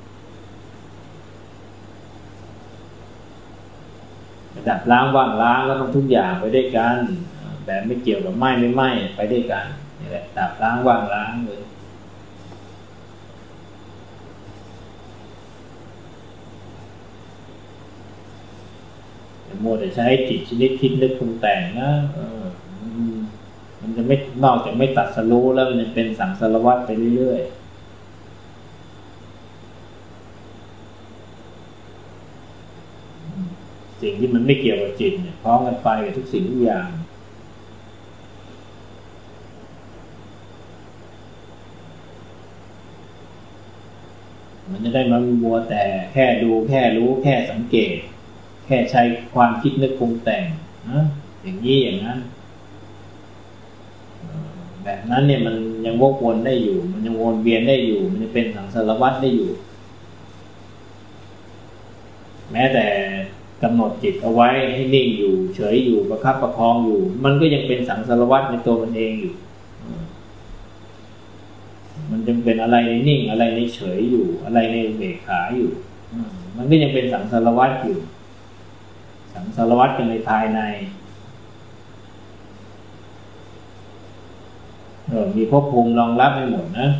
ดับล้างว่างล้างก็ต้องทุกอย่างไปด้วยกันแบบไม่เกี่ยวกับไม่ไปด้วยกันนี่แหละดับล้างว่างล้างเลยมัวแต่ใช้จิตชนิดคิดนึกปรุงแต่งนะมันจะไม่นอกจากไม่ตัดสรู้แล้วมันจะเป็นสังสารวัฏไปเรื่อยๆสิ่งที่มันไม่เกี่ยวกับจิตเนี่ยพร้อมกันไปกับทุกสิ่งทุกอย่างมันจะได้มามัวแต่แค่ดูแค่รู้แค่สังเกตแค่ใช้ความคิดนึกปรุงแต่งนะอย่างนี้อย่างนั้นแบบนั้นเนี่ยมันยังวกวนได้อยู่มันยังวนเวียนได้อยู่มันจะเป็นสังสารวัฏได้อยู่แม้แต่กำหนดจิตเอาไว้ให้นิ่งอยู่เฉยอยู่ประคับประคองอยู่มันก็ยังเป็นสังสารวัฏในตัวมันเองอยู่มันยังเป็นอะไรในนิ่งอะไรในเฉยอยู่อะไรในอุเบกขาอยู่มันก็ยังเป็นสังสารวัฏอยู่สังสารวัฏกันในภายในมีภพภูมิรองรับให้หมดนะ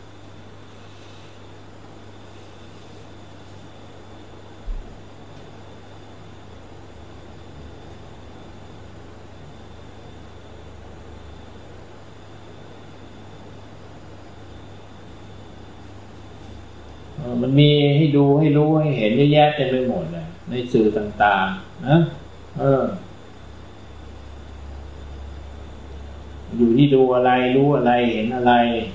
มันมีให้ดูให้รู้ให้เห็นเยอะแยะเต็มไปหมดเลยในสื่อต่างๆนะอยู่ที่ดูอะไรรู้อะไรเห็นอะไร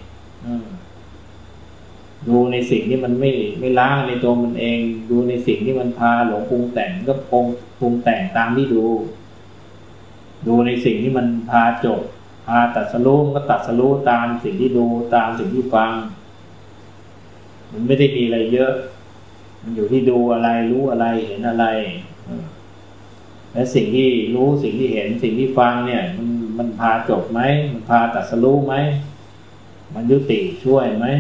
ดูในสิ่งที่มันไม่ล้างในตัวมันเองดูในสิ่งที่มันพาหลงปรุงแต่งก็ปรุงแต่งตามที่ดูในสิ่งที่มันพาจบพาตัดสรู้ก็ตัดสรู้ตามสิ่งที่ดูตามสิ่งที่ฟังมันไม่ได้มีอะไรเยอะมันอยู่ที่ดูอะไรรู้อะไรเห็นอะไรและสิ่งที่รู้สิ่งที่เห็นสิ่งที่ฟังเนี่ยมันพาจบไหมมันพาตัดสรู้ไหมมันยุติช่วยไหม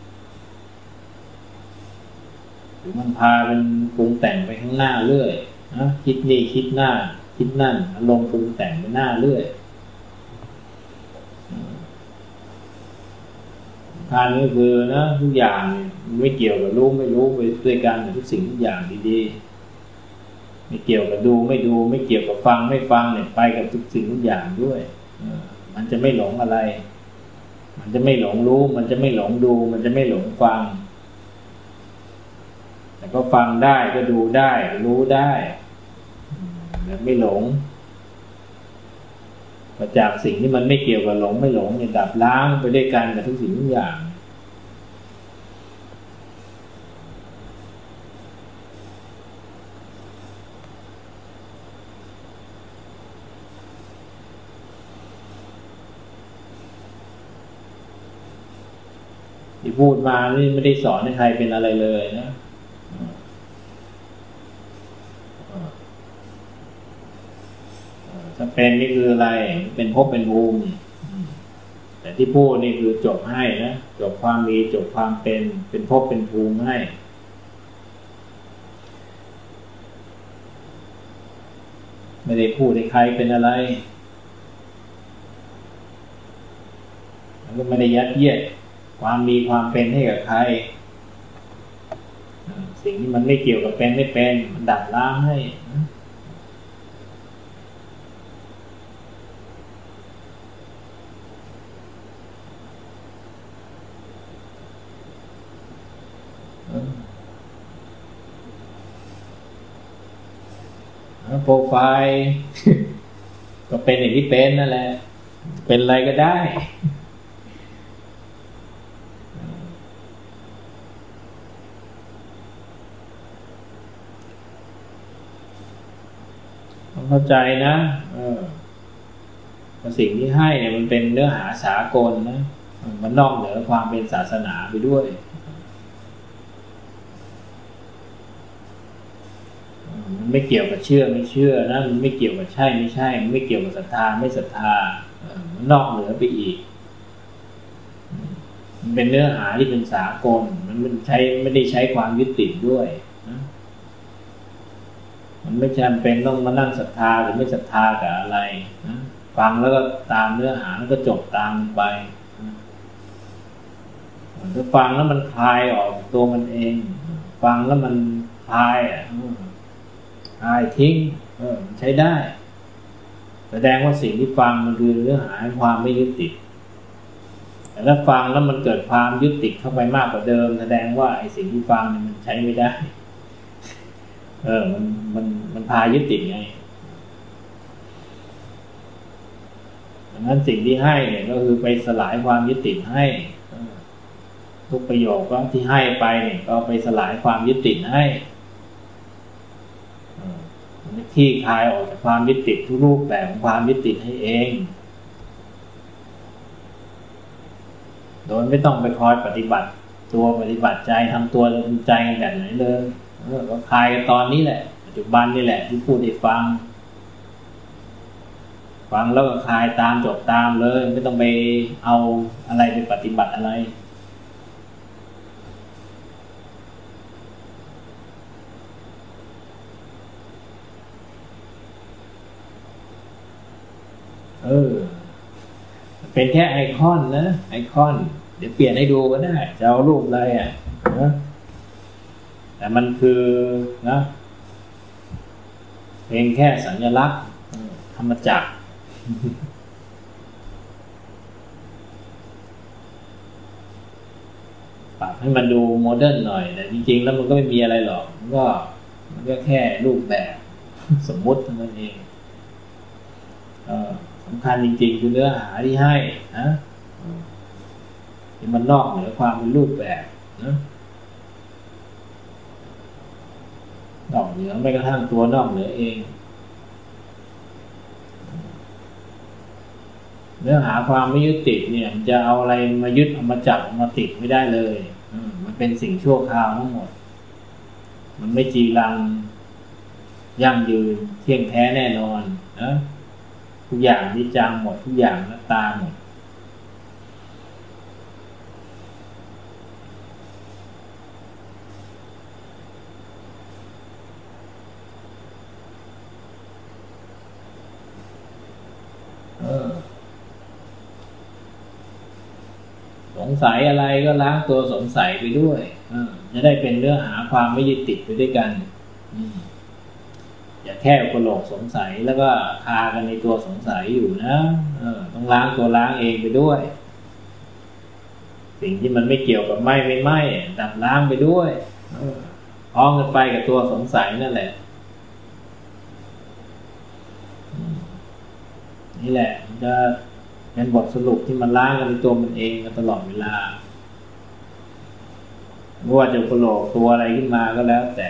หรือมันพาเป็นปรุงแต่งไปข้างหน้าเรื่อยนะคิดนี่คิดหน้าคิดนั่นอารมณ์ปรุงแต่งไปหน้าเรื่อยการนี้คือนะทุกอย่างไม่เกี่ยวกับรู้ไม่รู้ไปด้วยกันทุกสิ่งทุกอย่างดีๆไม่เกี่ยวกับดูไม่ดูไม่เกี่ยวกับฟังไม่ฟังเนี่ยไปกับทุกสิ่งทุกอย่างด้วยมันจะไม่หลงอะไรมันจะไม่หลงรู้มันจะไม่หลงดูมันจะไม่หลงฟังแต่ก็ฟังได้ก็ดูได้รู้ได้แบบไม่หลงจากสิ่งที่มันไม่เกี่ยวกับหลงไม่หลงเนี่ยดับล้างไปด้วยกันกับทุกสิ่งทุกอย่างที่พูดมานี่ไม่ได้สอนให้ใครเป็นอะไรเลยนะถ้าเป็นนี่คืออะไรเป็นภพเป็นภูมิแต่ที่พูดนี่คือจบให้นะจบความมีจบความเป็นภพเป็นภูมิให้ไม่ได้พูดให้ใครเป็นอะไรแล้วก็ไม่ได้ยัดเยียดความมีความเป็นให้กับใครสิ่งที่มันไม่เกี่ยวกับเป็นไม่เป็นมันดับล้างให้โปรไฟล์ก็เป็นอย่างที่เป็นนั่นแหละเป็นอะไรก็ได้ต้องเข้าใจนะสิ่งที่ให้เนี่ยมันเป็นเนื้อหาสากลนะมันนอกเหนือความเป็นศาสนาไปด้วยมันไม่เกี่ยวกับเชื่อไม่เชื่อนะมันไม่เกี่ยวกับใช่ไม่ใช่มันไม่เกี่ยวกับศรัทธาไม่ศรัทธามันนอกเหนือไปอีกมันเป็นเนื้อหาที่เป็นสากลมันไม่ได้ใช้ความยึดติดด้วยนะมันไม่จำเป็นต้องมานั่งศรัทธาหรือไม่ศรัทธากับอะไรนะฟังแล้วก็ตามเนื้อหาแล้วก็จบตามไปถ้าฟังแล้วมันคลายออกตัวมันเองฟังแล้วมันคลายทิ้งมันใช้ได้แสดงว่าสิ่งที่ฟังมันคือเนื้อหาความไม่ยึดติดแต่ถ้าฟังแล้วมันเกิดความยึดติดเข้าไปมากกว่าเดิมแสดงว่าไอ้สิ่งที่ฟังมันใช้ไม่ได้มันพายึดติดไงดังนั้นสิ่งที่ให้เนี่ยก็คือไปสลายความยึดติดให้ทุกประโยคก็ที่ให้ไปเนี่ยก็ไปสลายความยึดติดให้ที่คลายออกจากความยึดติดทุกรูปแบบของความยึดติดให้เองโดยไม่ต้องไปคอยปฏิบัติตัวปฏิบัติใจทำตัวเป็นใจแบบไหนเลยก็คลายกันตอนนี้แหละปัจจุบันนี่แหละที่พูดให้ฟังแล้วก็คลายตามจบตามเลยไม่ต้องไปเอาอะไรไปปฏิบัติอะไรเป็นแค่ไอคอนนะไอคอนเดี๋ยวเปลี่ยนให้ดูก็ได้จะเอารูปอะไรนะแต่มันคือนะเพียงแค่สัญลักษณ์ธรรมจักรปรับให้มันดูโมเดิร์นหน่อยแต่จริงๆแล้วมันก็ไม่มีอะไรหรอกมันก็แค่รูปแบบสมมุติเท่านั้นเองสำคัญจริงๆคือเนื้อหาที่ให้นะที่มันนอกเหนือความเป็นรูปแบบนะนอกเหนือไม่กระทั่งตัวนอกเหนือเองเนื้อหาความไม่ยึดติดเนี่ยมันจะเอาอะไรมายึดเอามาจับมาติดไม่ได้เลยมันเป็นสิ่งชั่วคราวทั้งหมดมันไม่จีรังยั่งยืนเที่ยงแท้แน่นอนนะทุกอย่างนิจจังหมดทุกอย่างหน้าตาหมดสงสัยอะไรก็ล้างตัวสงสัยไปด้วยจะได้เป็นเนื้อหาความไม่ยึดติดไปด้วยกันอย่าแค่อุปโลกสงสัยแล้วก็คากันในตัวสงสัยอยู่นะต้องล้างตัวล้างเองไปด้วยสิ่งที่มันไม่เกี่ยวกับไม่ดับล้างไปด้วยพ้องกันไปกับตัวสงสัยนั่นแหละนี่แหละมันจะเป็นบทสรุปที่มันล้างกันในตัวมันเองกันตลอดเวลาไม่ว่าจะอุปโลกตัวอะไรขึ้นมาก็แล้วแต่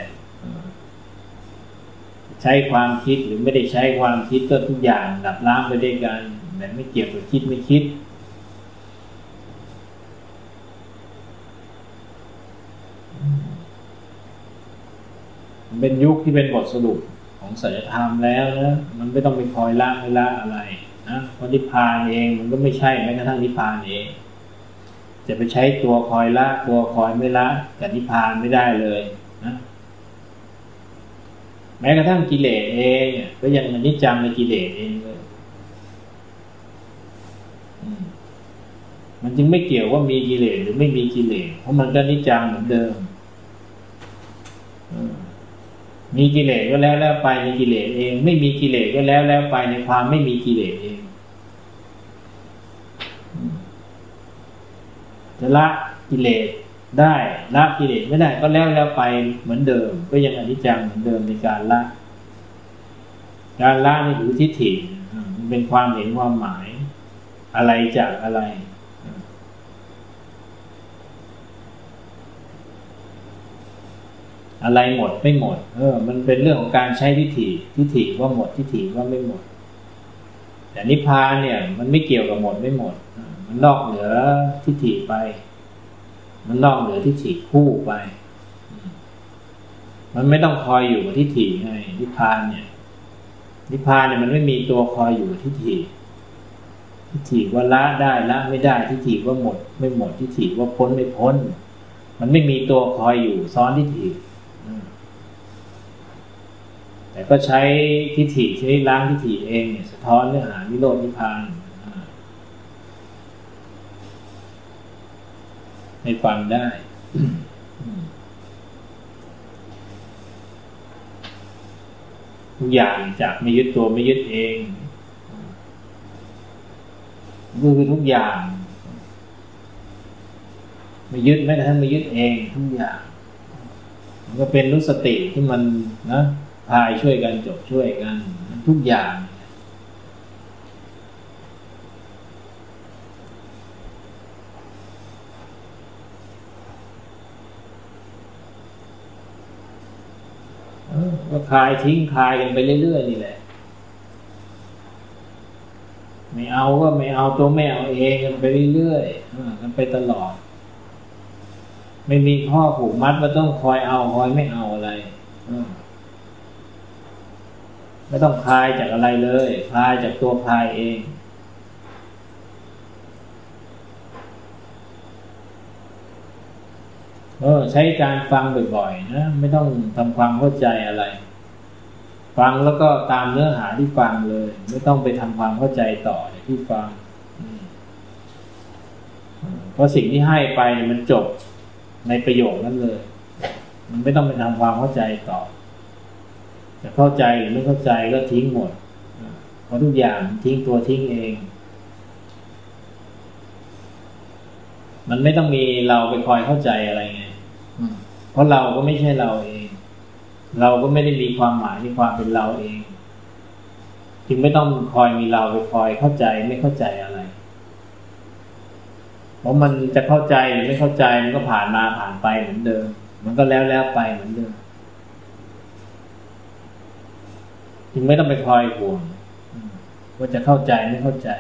ใช้ความคิดหรือไม่ได้ใช้ความคิดก็ทุกอย่างดับล้างไปด้วยกันแต่ไม่เกี่ยวกับคิดไม่คิดมันเป็นยุคที่เป็นบทสรุปของสัจธรรมแล้วนะมันไม่ต้องไปคอยละไม่ละอะไรนะเพราะนิพพานเองมันก็ไม่ใช่แม้กระทั่งนิพพานเองจะไปใช้ตัวคอยละตัวคอยไม่ละกับนิพพานไม่ได้เลยนะแม้กระทั่งกิเลสเองก็ยังอนิจจังในกิเลสเองเลยมันจึงไม่เกี่ยวว่ามีกิเลสหรือไม่มีกิเลสเพราะมันก็อนิจจังเหมือนเดิมมีกิเลสก็แล้วไปในกิเลสเองไม่มีกิเลสก็แล้วไปในความไม่มีกิเลสเองจะละกิเลสได้ละกิเลสไม่ได้ก็แล้วไปเหมือนเดิมก็ยังอนิจจังเหมือนเดิมในการละนี่อยู่ทิฏฐิมันเป็นความเห็นความหมายอะไรจากอะไรอะไรหมดไม่หมดมันเป็นเรื่องของการใช้ทิฏฐิว่าหมดทิฏฐิว่าไม่หมดแต่นิพพานเนี่ยมันไม่เกี่ยวกับหมดไม่หมดมันนอกเหนือทิฏฐิไปมันนอกเหนือทิฏฐิคู่ไปมันไม่ต้องคอยอยู่กับทิฏฐิไงนิพพานเนี่ยมันไม่มีตัวคอยอยู่กับทิฏฐิว่าละได้ละไม่ได้ทิฏฐิว่าหมดไม่หมดทิฏฐิว่าพ้นไม่พ้นมันไม่มีตัวคอยอยู่ซ้อนทิฏฐิแต่ก็ใช้ทิฏฐิใช้ล้างทิฏฐิเองเนี่ยสะท้อนเนื้อหานิโรธนิพพานให้ฟังได้ทุกอย่างจากไม่ยึดตัวไม่ยึดเองคือทุกอย่างไม่ยึดแม้กระทั่งไม่ยึดเองทุกอย่างมันก็เป็นรู้สติที่มันนะพายช่วยกันจบช่วยกันทุกอย่างก็คลายทิ้งคลายกันไปเรื่อยๆนี่แหละไม่เอาก็ไม่เอาตัวไม่เอาเองกันไปเรื่อยๆกันไปตลอดไม่มีข้อผูกมัดว่าต้องคอยเอาคอยไม่เอาอะไรไม่ต้องคลายจากอะไรเลยคลายจากตัวคลายเองใช้การฟังบ่อยๆนะไม่ต้องทำความเข้าใจอะไรฟังแล้วก็ตามเนื้อหาที่ฟังเลยไม่ต้องไปทำความเข้าใจต่อที่ฟังเพราะสิ่งที่ให้ไปมันจบในประโยคนั้นเลยมันไม่ต้องไปทำความเข้าใจต่อจะเข้าใจหรือไม่เข้าใจก็ทิ้งหมดเพราะทุกอย่างทิ้งตัวทิ้งเองมันไม่ต้องมีเราไปคอยเข้าใจอะไรไงเพราะเราก็ไม่ใช่เราเองเราก็ไม่ได้มีความหมายในความเป็นเราเองจึงไม่ต้องคอยมีเราไปคอยเข้าใจไม่เข้าใจอะไรเพราะมันจะเข้าใจหรือไม่เข้าใจมันก็ผ่านมาผ่านไปเหมือนเดิมมันก็แล้วไปเหมือนเดิมจึงไม่ต้องไปคอยห่วงว่าจะเข้าใจไม่เข้าใจ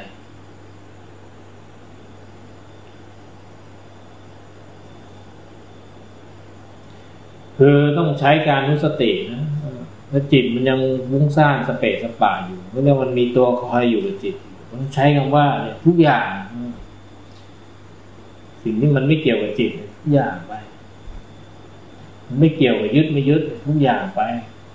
คือต้องใช้การรู้สตินะแล้วจิตมันยังฟุ้งซ่านสเปะสปะอยู่เพราะเรื่องมันมีตัวคอยอยู่กับจิตต้องใช้คำว่าทุกอย่างสิ่งที่มันไม่เกี่ยวกับจิตทุกอย่างไปมันไม่เกี่ยวกับยึดไม่ยึดทุกอย่างไป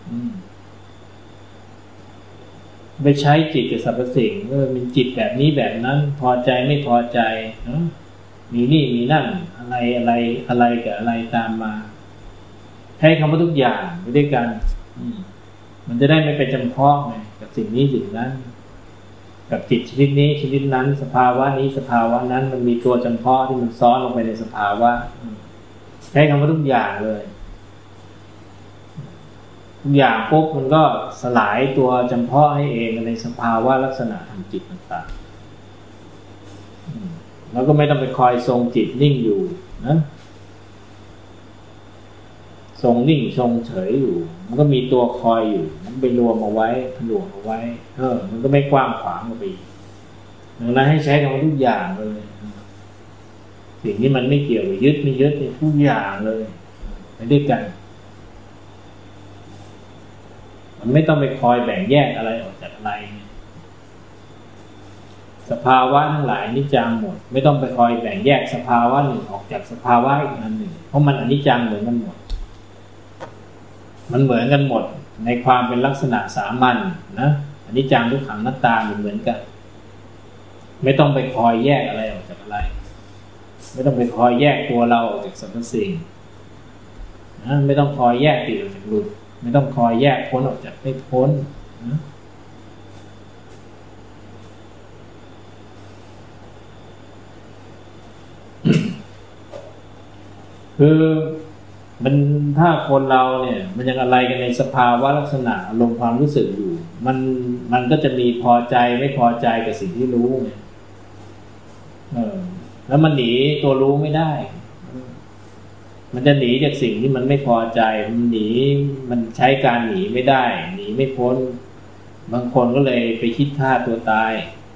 ไปใช้จิตกับสรรพสิ่งมีจิตแบบนี้แบบนั้นพอใจไม่พอใจมีนี่มีนั่นอะไรกับอะไรตามมาใช้คำว่าทุกอย่างไปด้วยกันมันจะได้ไม่ไปจำเพาะไงกับสิ่งนี้สิ่งนั้นกับจิตชนิดนี้ชนิดนั้นสภาวะนี้สภาวะนั้นมันมีตัวจำเพาะที่มันซ้อนลงไปในสภาวะใช้คำว่าทุกอย่างเลยทุกอย่างปุ๊บมันก็สลายตัวจำเพาะให้เองในสภาวะลักษณะทางจิตต่างๆแล้วก็ไม่ต้องไปคอยทรงจิตนิ่งอยู่นะทรงนิ่งทรงเฉยอยู่มันก็มีตัวคอยอยู่มันไปรวมเอาไว้ผนวกเอาไว้มันก็ไม่กว้างขวางออกไปดังนั้นให้ใช้คำว่าทุกอย่างเลยสิ่งที่มันไม่เกี่ยวกับยึดไม่ยึดทุกอย่างเลยไปด้วยกันมันไม่ต้องไปคอยแบ่งแยกอะไรออกจากอะไรสภาวะทั้งหลายอนิจจังหมดไม่ต้องไปคอยแบ่งแยกสภาวะหนึ่งออกจากสภาวะอีกอันหนึ่งเพราะมันอนิจจังเหมือนกันหมดมันเหมือนกันหมดในความเป็นลักษณะสามัญนะอนิจจังทุกขังอนัตตาเหมือนกันไม่ต้องไปคอยแยกอะไรออกจากอะไรไม่ต้องไปคอยแยกตัวเราออกจากสรรพสิ่งนะไม่ต้องคอยแยกติดออกจากหลุดไม่ต้องคอยแยกพ้นออกจากไม่พ้นนะคือมันถ้าคนเราเนี่ยมันยังอะไรกันในสภาวะลักษณะอารมณ์ความรู้สึกอยู่มันก็จะมีพอใจไม่พอใจกับสิ่งที่รู้ไงแล้วมันหนีตัวรู้ไม่ได้มันจะหนีจากสิ่งที่มันไม่พอใจมันใช้การหนีไม่ได้หนีไม่พ้นบางคนก็เลยไปคิดฆ่าตัวตาย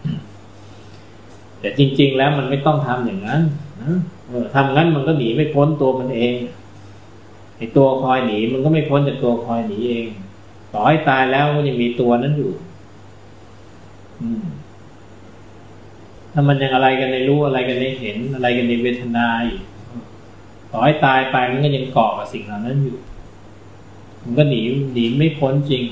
แต่จริงๆแล้วมันไม่ต้องทำอย่างนั้นนะทำงั้นมันก็หนีไม่พ้นตัวมันเองไอ้ตัวคอยหนีมันก็ไม่พ้นจากตัวคอยหนีเองต่อให้ตายแล้วมันยังมีตัวนั้นอยู่ถ้ามันยังอะไรกันในรู้อะไรกันในเห็นอะไรกันในเวทนาอยู่ต่อให้ตายไปมันก็ยังเกาะกับสิ่งเหล่านั้นอยู่มันก็หนีไม่พ้นจริง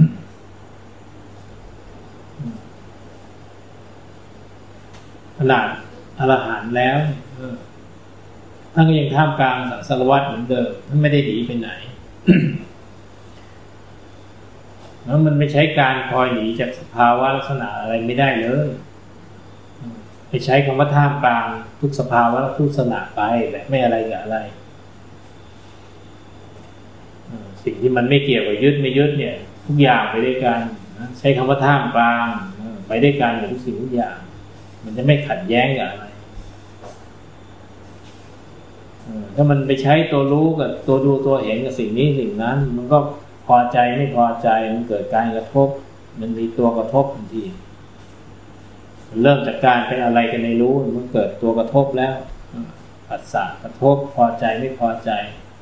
ขนาดอรหันต์แล้วท่านก็ยังท่ามกลางสังสารวัฏเหมือนเดิมท่านไม่ได้หนีไปไหนแล้วมันไม่ใช้การคอยหนีจากสภาวะลักษณะอะไรไม่ได้เลยไปใช้คำว่าท่ามกลางทุกสภาวะทุกลักษณะไปแบบไม่อะไรกับอะไรสิ่งที่มันไม่เกี่ยวกับยึดไม่ยึดเนี่ยทุกอย่างไปด้วยกันใช้คำว่าท่ามกลางไปด้วยกันกับทุกสิ่งทุกอย่างมันจะไม่ขัดแย้งกับอะไรถ้ามันไปใช้ตัวรู้กับตัวดูตัวเห็นกับสิ่งนี้สิ่งนั้นมันก็พอใจไม่พอใจมันเกิดการกระทบมันมีตัวกระทบทันทีมันเริ่มจากการเป็นอะไรกันในรู้มันเกิดตัวกระทบแล้วผัสสะกระทบพอใจไม่พอใจ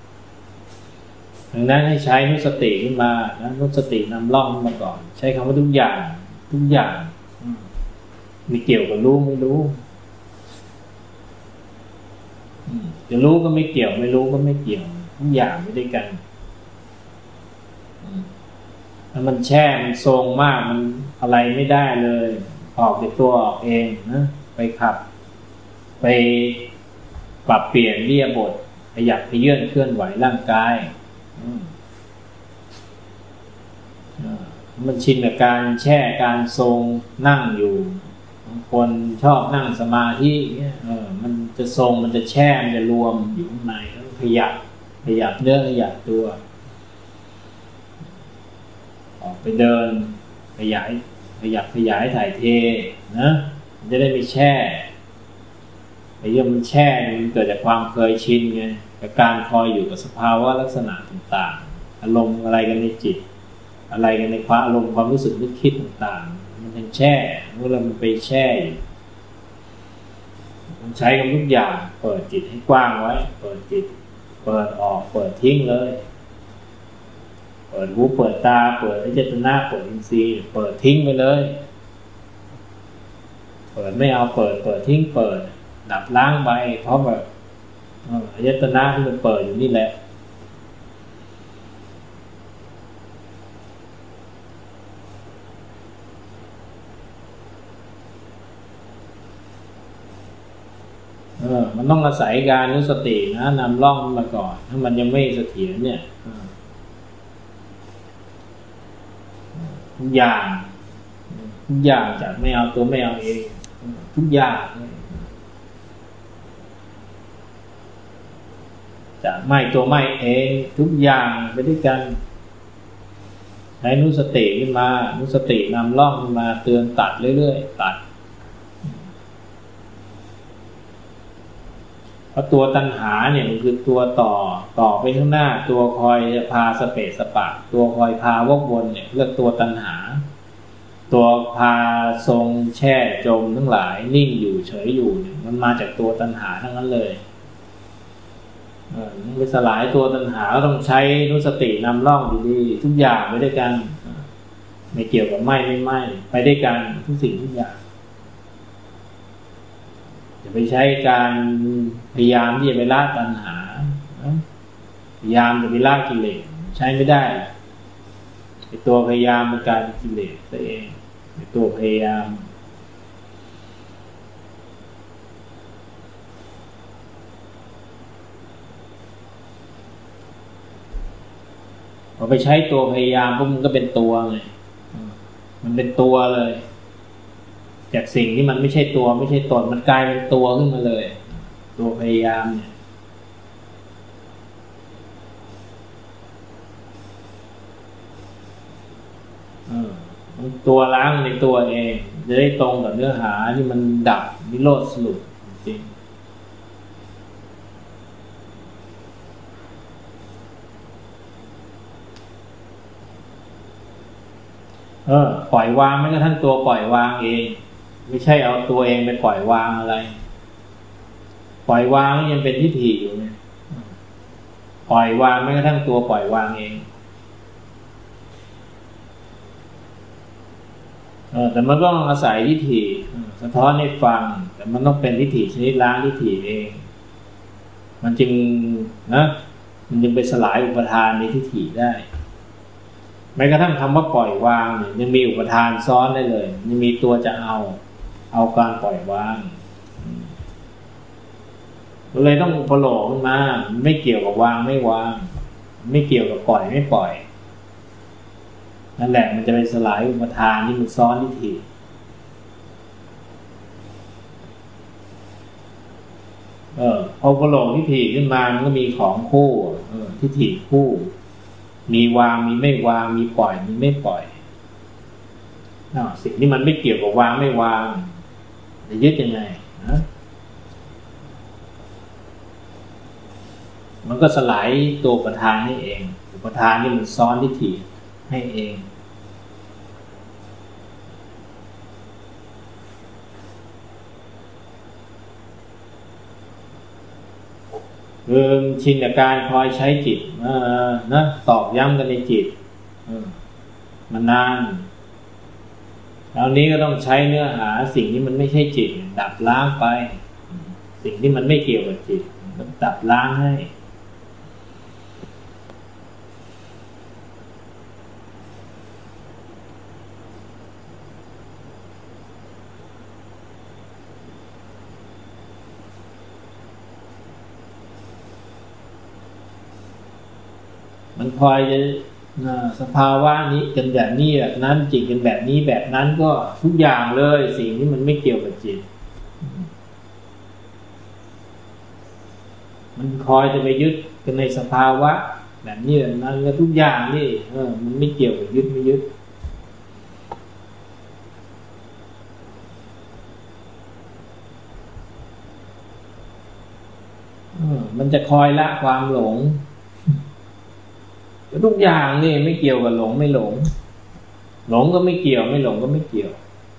ดังนั้นให้ใช้นุสติขึ้นมานะนุสตินำล่องมาก่อนใช้คำว่าทุกอย่างทุกอย่างมีเกี่ยวกับรู้ไม่รู้จะรู้ก็ไม่เกี่ยวไม่รู้ก็ไม่เกี่ยวทุกอย่างไม่ได้กันถ้ามันแช่มันทรงมากมันอะไรไม่ได้เลยออกจากตัวออกเองนะไปขับไปปรับเปลี่ยนเรียบทขยับขยื่นเคลื่อนไหวร่างกายมันชินกับการแช่การทรงนั่งอยู่บางคนชอบนั่งสมาธิเนี่ยมันจะทรงมันจะแช่มันจะรวมอยู่ข้างในแล้วขยับเนื้อขยับตัวออกไปเดินขยับถ่ายเทนะมันจะได้ไม่แช่ไอ้เรื่องมันแช่มันเกิดจากความเคยชินไงกับการคอยอยู่กับสภาวะลักษณะต่างๆอารมณ์อะไรกันในจิตอะไรกันในความอารมณ์ความรู้สึกนึกคิดต่างๆมันยังแช่เมื่อเราไปแช่มันใช้กับทุกอย่างเปิดจิตให้กว้างไว้เปิดจิตเปิดออกเปิดทิ้งเลยเปิดหูเปิดตาเปิดอายตนะเปิดอินทรีย์เปิดทิ้งไปเลยเปิดไม่เอาเปิดทิ้งเปิดดับล้างไปเพราะแบบอายตนะที่มันเปิดอยู่นี่แหละมันต้องอาศัยการนุสตินะนำล่องมาก่อนถ้ามันยังไม่เสถียรเนี่ยทุกอย่างจากไม่เอาตัวไม่เอาเองทุกอย่างจากไม่ตัวไม่เองทุกอย่างไปด้วยกันใช้นุสติขึ้นมานุสตินำล่องขึ้นมาเตือนตัดเรื่อยๆตัดเพราะตัวตัณหาเนี่ยมันคือตัวต่อไปข้างหน้าตัวคอยจะพาสเปสปะตัวคอยพาวกวนเนี่ยเรียกตัวตัณหาตัวพาทรงแช่จมทั้งหลายนิ่งอยู่เฉยอยู่เนี่ยมันมาจากตัวตัณหาทั้งนั้นเลยไปสลายตัวตัณหาก็ต้องใช้นุสตินำล่องดีๆทุกอย่างไปด้วยกันไม่เกี่ยวกับไม่ไปด้วยกันทุกสิ่งทุกอย่างจะไปใช้การพยายามที่จะไปละตัณหาพยายามจะไปละกิเลสใช้ไม่ได้ไอ้ตัวพยายามมันกลายเป็นกิเลสตัวเองไอ้ตัวพยายามพอไปใช้ตัวพยายามพวกมันก็เป็นตัวไงมันเป็นตัวเลยจากสิ่งที่มันไม่ใช่ตัวไม่ใช่ตนมันกลายเป็นตัวขึ้นมาเลยตัวพยายามเนี่ยตัวล้างในตัวเองจะได้ตรงกับเนื้อหาที่มันดับนิโรธสรุปจริงปล่อยวางแม้กระทั่งตัวปล่อยวางเองไม่ใช่เอาตัวเองไปปล่อยวางอะไรปล่อยวางยังเป็นทิฏฐิอยู่เนี่ยปล่อยวางแม้กระทั่งตัวปล่อยวางเองแต่มันก็อาศัยทิฏฐิสะท้อนให้ฟังแต่มันต้องเป็นทิฏฐิชนิดล้างทิฏฐิเองมันจึงมันจึงไปสลายอุปทานในทิฏฐิได้แม้กระทั่งคำว่าปล่อยวางเนี่ยยังมีอุปทานซ้อนได้เลยยังมีตัวจะเอาการปล่อยวางเลยต้องโผล่ขึ้นมาไม่เกี่ยวกับวางไม่วางไม่เกี่ยวกับปล่อยไม่ปล่อยนั่นแหละมันจะไปสลายอุปทานที่มันซ้อนทิฏฐิพอประโลมทิฏฐิขึ้นมามันก็มีของคู่ทิฏฐิคู่มีวางมีไม่วางมีปล่อยมีไม่ปล่อยสิ่งที่มันไม่เกี่ยวกับวางไม่วางจะยึดยังไงนะมันก็สลายตัวอุปทานให้เองอุปทานนี่มันซ้อนทิฏฐิให้เองชินกับการคอยใช้จิตนะตอกย้ำกันในจิตมันนานคราวนี้ก็ต้องใช้เนื้อหาสิ่งที่มันไม่ใช่จิตดับล้างไปสิ่งที่มันไม่เกี่ยวกับจิตมันดับล้างให้มันคอยจะสภาวะนี้กันแบบนี้แบบนั้นจิตกันแบบนี้แบบนั้นก็ทุกอย่างเลยสิ่งที่มันไม่เกี่ยวกับจิตมันคอยจะไปยึดกันในสภาวะแบบนี้แบบนั้นก็ทุกอย่างนี่มันไม่เกี่ยวกับยึดไม่ยึดมันจะคอยละความหลงทุกอย่างนี่ไม่เกี่ยวกับหลงไม่หลงหลงก็ไม่เกี่ยวไม่หลงก็ไม่เกี่ยว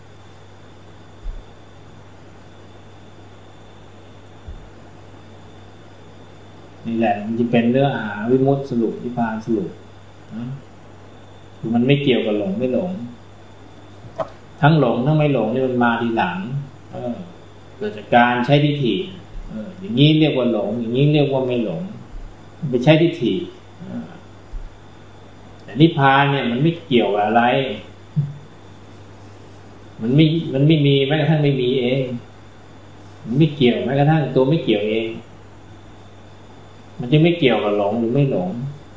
นี่แหละมันจะเป็นเรื่องหาวิมุตติสรุปนิพพานสรุปนะคือมันไม่เกี่ยวกับหลงไม่หลงทั้งหลงทั้งไม่หลงนี่มันมาทีหลังเกิดจากการใช้ทิฏฐิอย่างนี้เรียกว่าหลงอย่างนี้เรียกว่าไม่หลงไปใช้ทิฏฐิแต่นิพพานเนี่ยมันไม่เกี่ยวกับอะไรมันไม่มีแม้กระทั่งไม่มีเองมันไม่เกี่ยวแม้กระทั่งตัวไม่เกี่ยวเองมันจะไม่เกี่ยวกับหลงหรือไม่หลง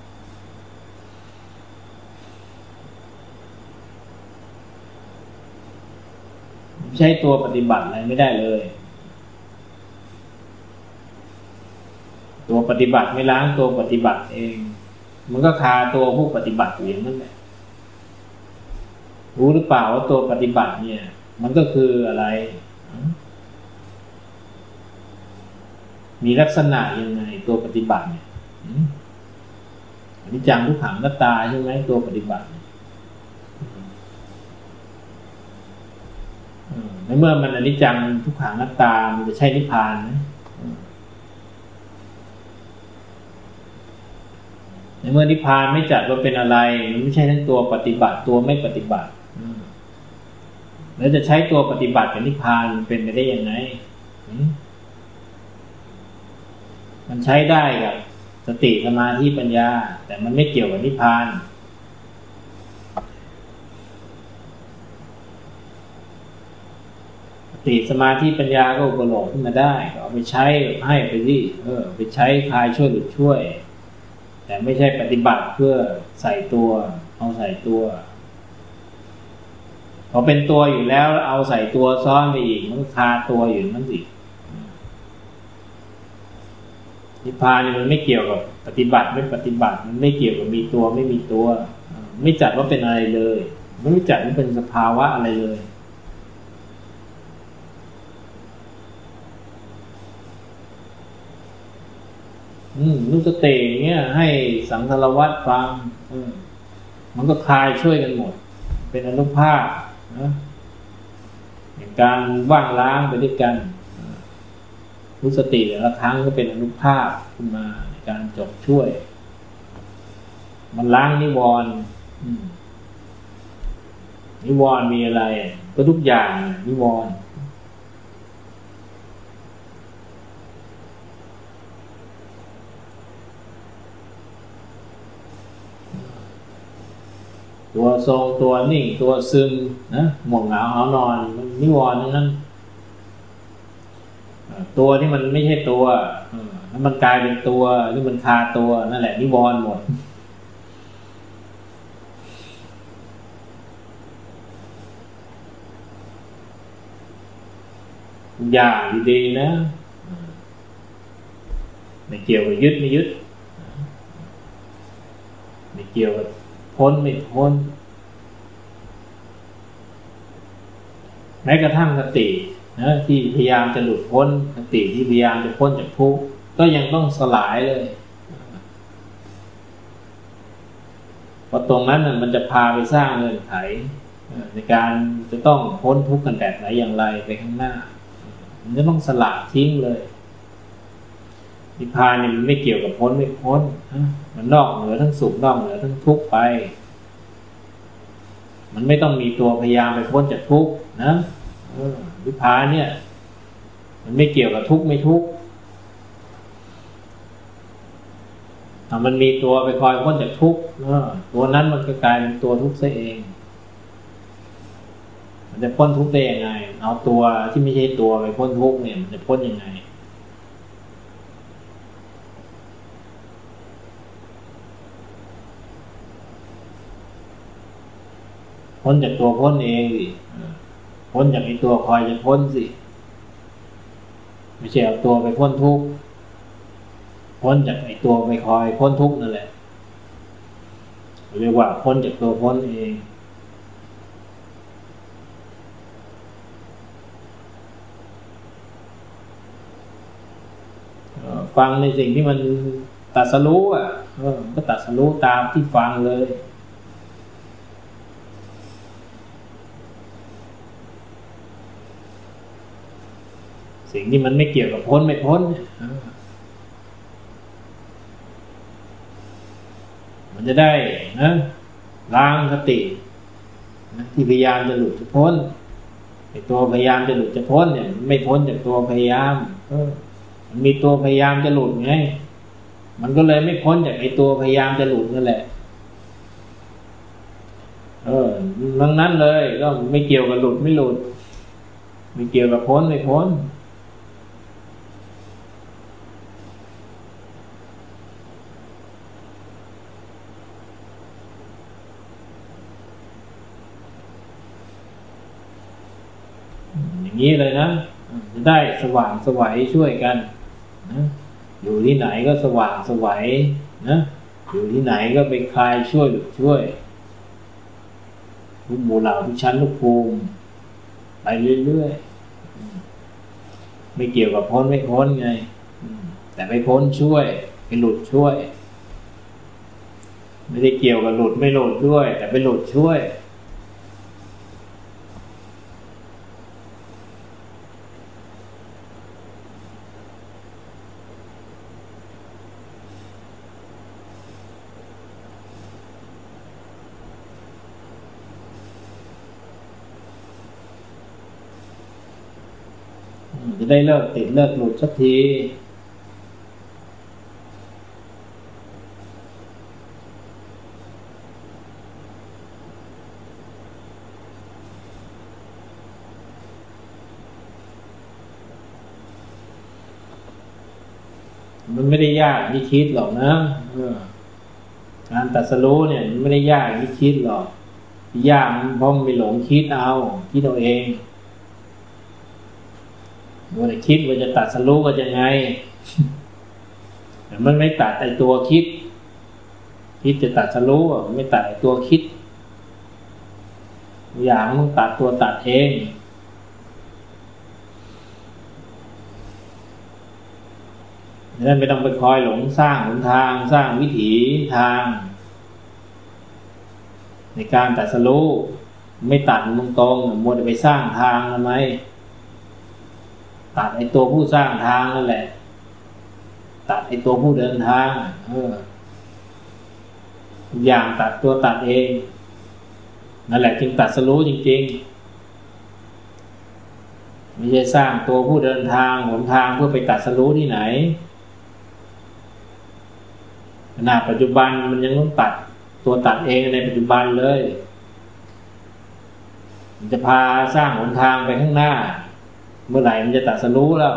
ใช้ตัวปฏิบัติอะไรไม่ได้เลยตัวปฏิบัติไม่ล้างตัวปฏิบัติเองมันก็คาตัวผู้ปฏิบัติอยู่อย่างนั้นแหละรู้หรือเปล่าว่าตัวปฏิบัติเนี่ยมันก็คืออะไรมีลักษณะยังไงตัวปฏิบัติเนี่ยอนิจจังทุกขังอนัตตาใช่ไหมตัวปฏิบัติในเมื่อมันอนิจจังทุกขังอนัตตามันจะใช่นิพพานไหมในเมื่อนิพพานไม่จัดว่าเป็นอะไรมันไม่ใช่ทั้งตัวปฏิบัติตัวไม่ปฏิบัติแล้วจะใช้ตัวปฏิบัติกับนิพพานเป็นไปได้ยังไงมันใช้ได้กับสติสมาธิปัญญาแต่มันไม่เกี่ยวกับนิพพานสติสมาธิปัญญาก็อุปโลกขึ้นมาได้ก็เอาไปใช้ให้ไปที่ไปใช้คลายช่วยหรือช่วยแต่ไม่ใช่ปฏิบัติเพื่อใส่ตัวเอาใส่ตัวพอเป็นตัวอยู่แล้วเอาใส่ตัวซ้อนไปอีกมันก็คาตัวอยู่นั่นสินิพพานเนี่ยมันไม่เกี่ยวกับปฏิบัติไม่ปฏิบัติมันไม่เกี่ยวกับมีตัวไม่มีตัวไม่จัดว่าเป็นอะไรเลยไม่จัดว่าเป็นสภาวะอะไรเลยนุสติอย่างเงี้ยให้สังสารวัตรฟังมันก็คลายช่วยกันหมดเป็นอนุภาพนะอย่างการว่างล้างไปด้วยกันนุสติแต่ละครั้งก็เป็นอนุภาพขึ้นมาในการจบช่วยมันล้างนิวรณ์นิวรณ์มีอะไรก็ทุกอย่างนิวรณ์ตัวทรงตัวนิ่งตัวซึมนะหม่วงเหงาหานอนมันนิวรณ์นั้นตัวที่มันไม่ใช่ตัวแล้วมันกลายเป็นตัวที่มันคาตัวนั่นแหละนิวรณ์หมดอย่างดีๆนะไม่เกี่ยวกับยึดไม่ยึดไม่เกี่ยวกับพ้นไม่พ้นแม้กระทั่งสตินะที่พยายามจะหลุดพ้นสติที่พยายามจะพ้นจากทุกข์ก็ยังต้องสลายเลยเพราะตรงนั้นมันจะพาไปสร้างเงื่อนไขในการจะต้องพ้นทุกข์กันแบบไหนอย่างไรไปข้างหน้ามันจะต้องสละทิ้งเลยนิพพานเนี่ยมันไม่เกี่ยวกับพ้นไม่พ้นมันนอกเหนือทั้งสุขนอกเหนือทั้งทุกข์ไปมันไม่ต้องมีตัวพยายามไปพ้นจากทุกข์นะนิพพานเนี่ยมันไม่เกี่ยวกับทุกข์ไม่ทุกข์ถ้ามันมีตัวไปคอยพ้นจากทุกข์ตัวนั้นมันก็กลายเป็นตัวทุกข์ซะเองมันจะพ้นทุกข์ได้ยังไงเอาตัวที่ไม่ใช่ตัวไปพ้นทุกข์เนี่ยมันจะพ้นยังไงพ้นจากตัวพ้นเองสิพ้นจากไอ้ตัวคอยจะพ้นสิไม่ใช่เอาตัวไปพ้นทุกข์พ้นจากไอ้ตัวไปคอยพ้นทุกข์นั่นแหละเรียกว่าพ้นจากตัวพ้นเองฟังในสิ่งที่มันตรัสรู้ก็ตรัสรู้ตามที่ฟังเลยสิ่งที่มันไม่เกี่ยวกับพ้นไม่พ้นมันจะได้นะล้างสตินะที่พยายามจะหลุดจะพ้นไอ้ตัวพยายามจะหลุดจะพ้นเนี่ยไม่พ้นจากตัวพยายามมันมีตัวพยายามจะหลุดไงมันก็เลยไม่พ้นจากไอ้ตัวพยายามจะหลุดนั่นแหละดังนั้นเลยก็ไม่เกี่ยวกับหลุดไม่หลุดไม่เกี่ยวกับพ้นไม่พ้นอย่างนี้เลยนะจะได้สว่างไสวช่วยกันนะอยู่ที่ไหนก็สว่างไสวนะอยู่ที่ไหนก็ไปคลายช่วยหลุดช่วยทุกหมู่เหล่าทุกชั้นทุกภูมิไปเรื่อยๆไม่เกี่ยวกับพ้นไม่พ้นไงแต่ไปพ้นช่วยไปหลุดช่วยไม่ได้เกี่ยวกับหลุดไม่หลุดด้วยแต่ไปหลุดช่วยจะได้เลิกติดเลิกหลุดสักทีมันไม่ได้ยากที่คิดหรอกนะการตรัสรู้เนี่ยมันไม่ได้ยากที่คิดหรอกยากเพราะมันไปหลงคิดเอาเองว่าจะคิดว่าจะตรัสรู้ก็ยังไงแต่มันไม่ตัดไอ้ตัวคิดจะตรัสรู้มันไม่ตัดไอ้ตัวคิดอย่างมันตัดตัวตัดเองนั่นไม่ต้องไปคอยหลงสร้างหนทางสร้างวิถีทางในการตรัสรู้ไม่ตัดตรงๆมัวแต่ไปสร้างทางทำไมตัดไอ้ตัวผู้สร้างทางนั่นแหละตัดไอ้ตัวผู้เดินทางอย่างตัดตัวตัดเองนั่นแหละจึงตรัสรู้จริงๆไม่ใช่สร้างตัวผู้เดินทางหนทางเพื่อไปตรัสรู้ที่ไหนขณะปัจจุบันมันยังต้องตัดตัวตัดเองในปัจจุบันเลยมันจะพาสร้างหนทางไปข้างหน้าเมื่อไหร่มันจะตรัสรู้แล้ว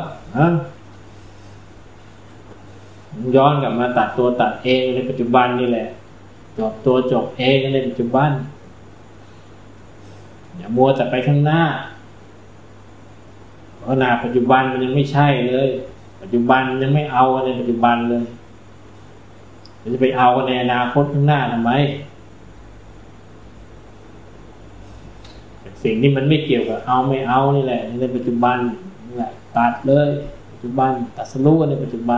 ย้อนกลับมาตัดตัวตัดเองในปัจจุบันนี่แหละจบตัวจบเองในปัจจุบันอย่ามัวแต่ไปข้างหน้าพขณะปัจจุบันมันยังไม่ใช่เลยปัจจุบันยังไม่เอาในปัจจุบันเลยจะไปเอาในอนาคตข้างหน้าทำไมสิ่งที่มันไม่เกี่ยวกับเอาไม่เอานี่แหละในปัจจุบันนี่แหละตัดเลยปัจจุบันตัดสรู้ในปัจจุบัน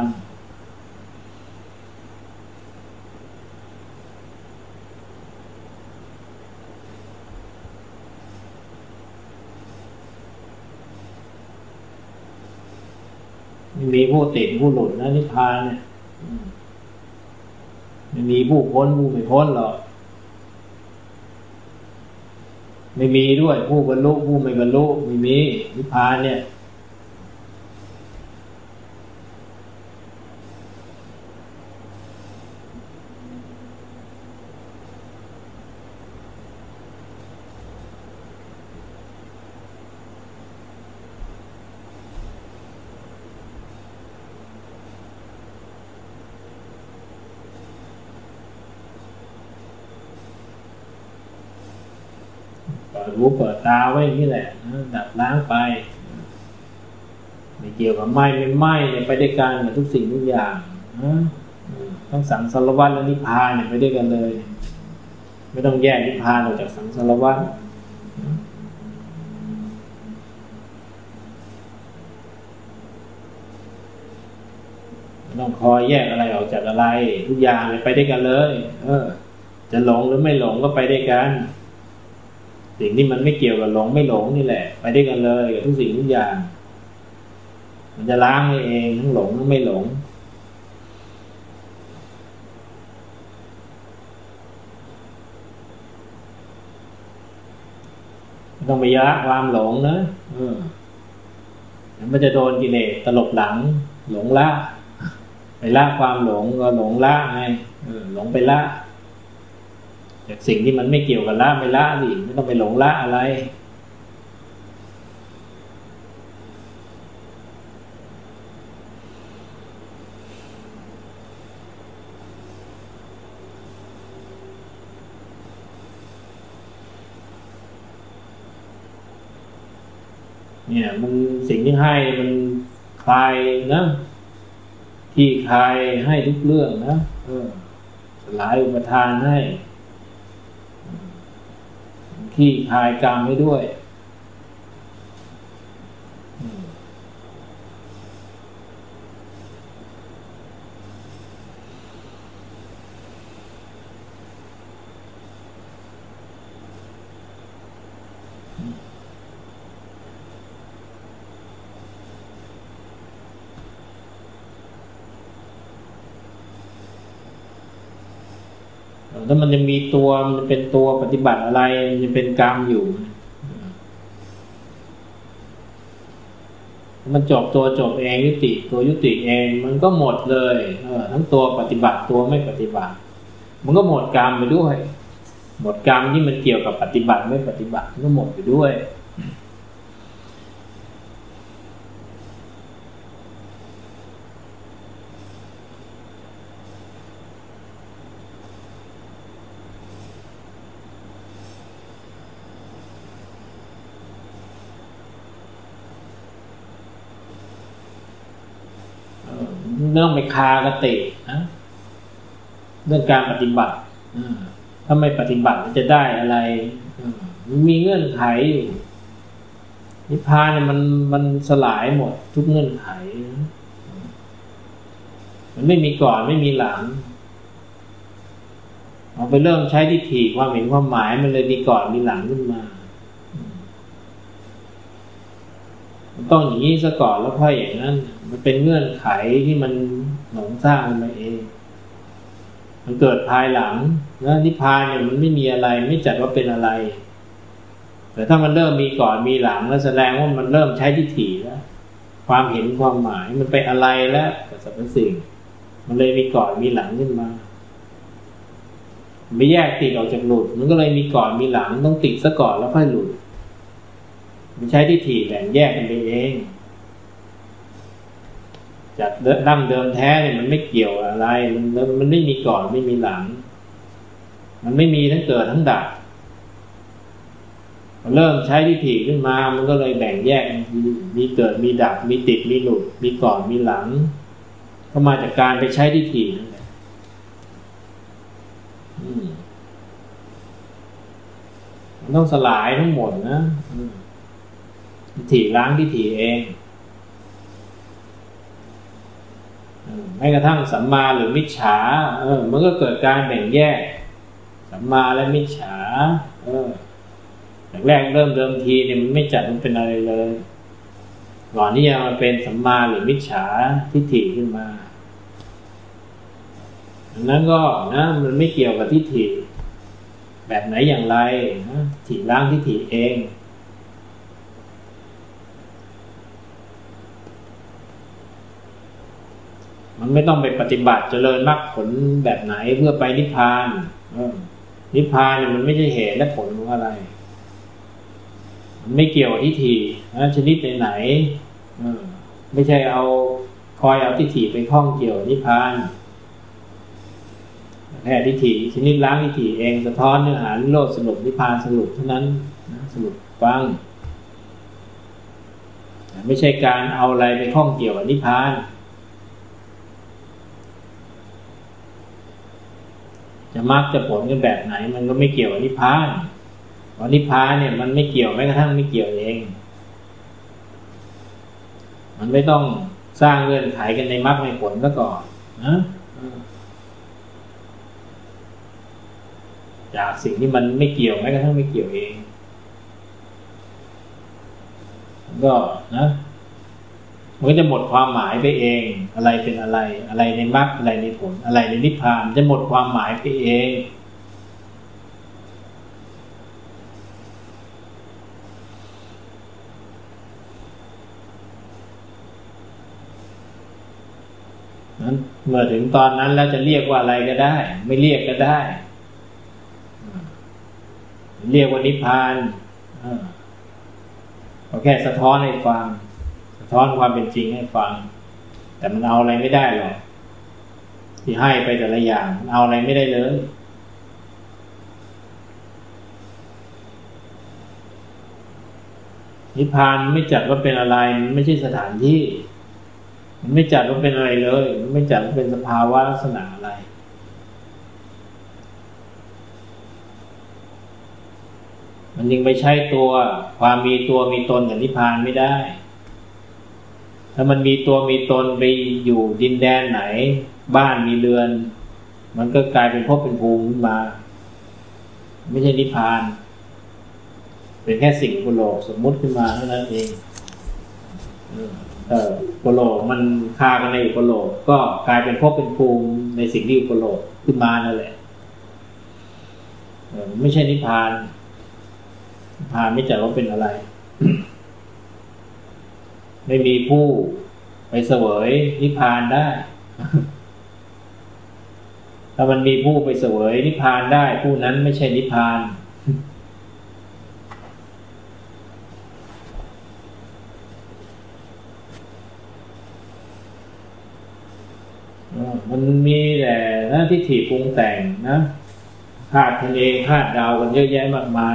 ไม่มีผู้ติดผู้หลุดนะนิพพานเนี่ยไม่มีผู้พ้นผู้ไม่พ้นหรอกไม่มีด้วยผู้บรรลุผู้ไม่บรรลุไม่มีนิพพานเนี่ยเปิดหูเปิดตาไว้อย่างนี้แหละดับล้างไปไม่เกี่ยวกับไม่เนี่ยไปด้วยกันกับทุกสิ่งทุกอย่างทั้งสังสารวัฏและนิพพานเนี่ยไปด้วยกันเลยไม่ต้องแยกนิพพานออกจากสังสารวัฏไม่ต้องคอยแยกอะไรออกจากอะไรทุกอย่างเนี่ยไปด้วยกันเลยจะหลงหรือไม่หลงก็ไปด้วยกันสิ่งที่มันไม่เกี่ยวกับหลงไม่หลงนี่แหละไปด้วยกันเลยกับทุกสิ่งทุกอย่างมันจะล้างเองทั้งหลงทั้งไม่หลงไม่ต้องไปละความหลงนะมันจะโดนกิเลสตลบหลังหลงละไปละความหลงก็หลงละไงหลงไปละจากสิ่งที่มันไม่เกี่ยวกับละไม่ละดิไม่ต้องไปหลงละอะไรเนี่ยมันสิ่งที่ให้มันคลายนะที่คลายให้ทุกเรื่องนะสลายอุปทานให้ที่คลายกรรมให้ด้วยถ้ามันจะมีตัวมันเป็นตัวปฏิบัติอะไรมันจะเป็นกรรมอยู่มันจบตัวจบเองยุติตัวยุติเองมันก็หมดเลยทั้งตัวปฏิบัติตัวไม่ปฏิบัติมันก็หมดกรรมไปด้วยหมดกรรมที่มันเกี่ยวกับปฏิบัติไม่ปฏิบัติมันก็หมดไปด้วยเรื่องไปคากตินะเรื่องการปฏิบัติถ้าไม่ปฏิบัติจะได้อะไรมันมีเงื่อนไขอยู่นิพพานเนี่ยมันสลายหมดทุกเงื่อนไขมันไม่มีก่อนไม่มีหลังเอาไปเริ่มใช้ทิฏฐิความเห็นความหมายมันเลยมีก่อนมีหลังขึ้นมามันต้องอย่างนี้ซะก่อนแล้วค่อยอย่างนั้นมันเป็นเงื่อนไขที่มันหลงสร้างขึ้นมาเองมันเกิดภายหลังนะนิพพานเนี่ยมันไม่มีอะไรไม่จัดว่าเป็นอะไรแต่ถ้ามันเริ่มมีก่อนมีหลังแล้วแสดงว่ามันเริ่มใช้ทิฏฐิแล้วความเห็นความหมายมันไปอะไรแล้วกับสรรพสิ่งมันเลยมีก่อนมีหลังขึ้นมาไม่แยกติดออกจากหลุดมันก็เลยมีก่อนมีหลังต้องติดซะก่อนแล้วค่อยหลุดมันใช้ทิฏฐิแบ่งแยกกันไปเองจากดั้งเดิมแท้เนี่ยมันไม่เกี่ยวอะไรมันไม่มีก่อนไม่มีหลังมันไม่มีทั้งเกิดทั้งดับเพเริ่มใช้ทิฏฐิขึ้นมามันก็เลยแบ่งแยกมีเกิดมีดับมีติดมีหลุดมีก่อนมีหลังก็มาจากการไปใช้ทิฏฐินั่นแหละมันต้องสลายทั้งหมดนะทิฏฐิล้างทิฏฐิเองแม้กระทั่งสัมมาหรือมิจฉามันก็เกิดการแบ่งแยกสัมมาและมิจฉาแรกเดิมทีเนี่ยมันไม่จัดมันเป็นอะไรเลยก่อนที่จะมาเป็นสัมมาหรือมิจฉาทิฏฐิขึ้นมาดังนั้นก็นะมันไม่เกี่ยวกับทิฏฐิแบบไหนอย่างไรนะทิฏฐิล้างทิฏฐิเองมันไม่ต้องไปปฏิบัติเจริญมรรคผลแบบไหนเพื่อไปนิพพานนิพพานเนี่ยมันไม่ใช่เหตุและผลของอะไรมันไม่เกี่ยวกับทิฏฐินะชนิดไหนไม่ใช่คอยเอาทิฏฐิไปข้องเกี่ยวนิพพานแค่ทิฏฐิชนิดล้างทิฏฐิเองสะท้อนเนื้อหานิโรธสรุปนิพพานสรุปเท่านั้นนะสรุปฟังไม่ใช่การเอาอะไรไปข้องเกี่ยวกับนิพพานจะมรรคจะผลกันแบบไหนมันก็ไม่เกี่ยวกับนิพพานเพราะนิพพานเนี่ยมันไม่เกี่ยวแม้กระทั่งไม่เกี่ยวเองมันไม่ต้องสร้างเงื่อนไขกันในมรรคในผลซะก่อนนะจากสิ่งที่มันไม่เกี่ยวแม้กระทั่งไม่เกี่ยวเองก็นะมันก็จะหมดความหมายไปเองอะไรเป็นอะไรอะไรในมรรคอะไรในผลอะไรในนิพพานจะหมดความหมายไปเองนั้นเมื่อถึงตอนนั้นแล้วจะเรียกว่าอะไรก็ได้ไม่เรียกก็ได้เรียกว่านิพพานก็แค่สะท้อนให้ฟังสะท้อนความเป็นจริงให้ฟังแต่มันเอาอะไรไม่ได้หรอกที่ให้ไปแต่ละอย่างมันเอาอะไรไม่ได้เลยนิพพานไม่จัดว่าเป็นอะไรมันไม่ใช่สถานที่มันไม่จัดว่าเป็นอะไรเลยมันไม่จัดว่าเป็นสภาวะลักษณะอะไรมันยังไปใช้ตัวความมีตัวมีตนกับนิพพานไม่ได้ถ้ามันมีตัวมีตนไปอยู่ดินแดนไหนบ้านมีเรือนมันก็กลายเป็นภพเป็นภูมิขึ้นมาไม่ใช่นิพพานเป็นแค่สิ่งอุปโลกสมมุติขึ้นมาเท่านั้นเองอุปโลกมันคากันในอุปโลกก็กลายเป็นภพเป็นภูมิในสิ่งที่อุปโลกขึ้นมานั่นแหละไม่ใช่นิพพานนิพพานไม่จัดว่าเป็นอะไร ไม่มีผู้ไปเสวยนิพพานได้ ถ้ามันมีผู้ไปเสวยนิพพานได้ผู้นั้นไม่ใช่นิพพานมันมีแต่นะทิฏฐิปรุงแต่งนะคาดคะเนคาดเดากันเยอะแยะมากมาย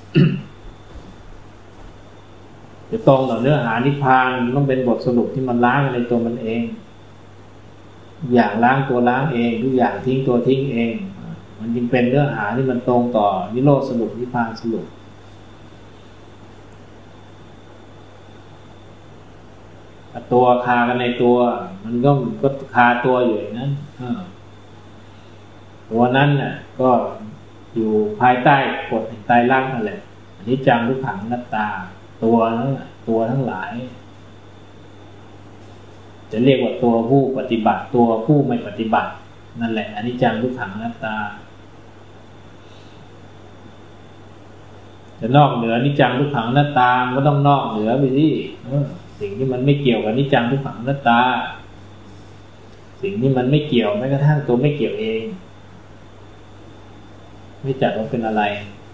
จะตรงต่อเนื้อหานิพพานต้องเป็นบทสรุปที่มันล้างในตัวมันเองอย่างล้างตัวล้างเองทุกอย่างทิ้งตัวทิ้งเองมันจึงเป็นเนื้อหาที่มันตรงต่อนิโรธสรุปนิพพานสรุปตัวคากันในตัวมันก็คาตัวอยู่อย่างนั้นตัวนั้นน่ะก็อยู่ภายใต้กฎแห่งไตรลักษณ์นั่นแหละอนิจจังทุกขังอนัตตาตัวทั้งหลายจะเรียกว่าตัวผู้ปฏิบัติตัวผู้ไม่ปฏิบัตินั่นแหละอนิจจังทุกขังอนัตตาจะนอกเหนืออนิจจังทุกขังอนัตตาก็ต้องนอกเหนือไปสิสิ่งที่มันไม่เกี่ยวกับอนิจจังทุกขังอนัตตาสิ่งที่มันไม่เกี่ยวแม้กระทั่งตัวไม่เกี่ยวเองไม่จัดว่าเป็นอะไร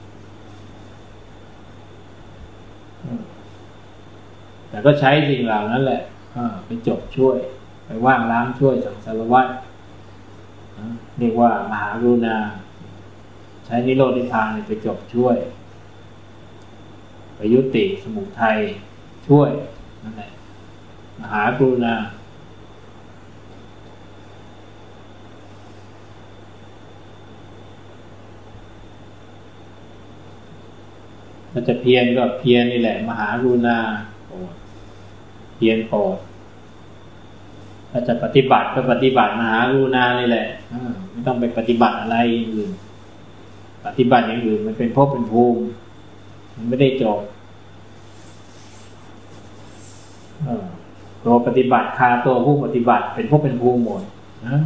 แต่ก็ใช้สิ่งเหล่านั้นแหละไปจบช่วยไปว่างล้างช่วยสังสารวัฏเรียกว่ามหากรุณาใช้นิโรธนิพพานไปจบช่วยไปยุติสมุทัยช่วยนั่นแหละมหากรุณาถ้าจะเพียรก็เพียรนี่แหละมหากรุณาเพียรโปรดถ้าจะปฏิบัติก็ปฏิบัติมหากรุณานี่แหละไม่ต้องไปปฏิบัติอะไรอื่นปฏิบัติอย่างอื่นมันเป็นภพเป็นภูมิมันไม่ได้จบตัวปฏิบัติคาตัวผู้ปฏิบัติเป็นภพเป็นภูมิหมดนะ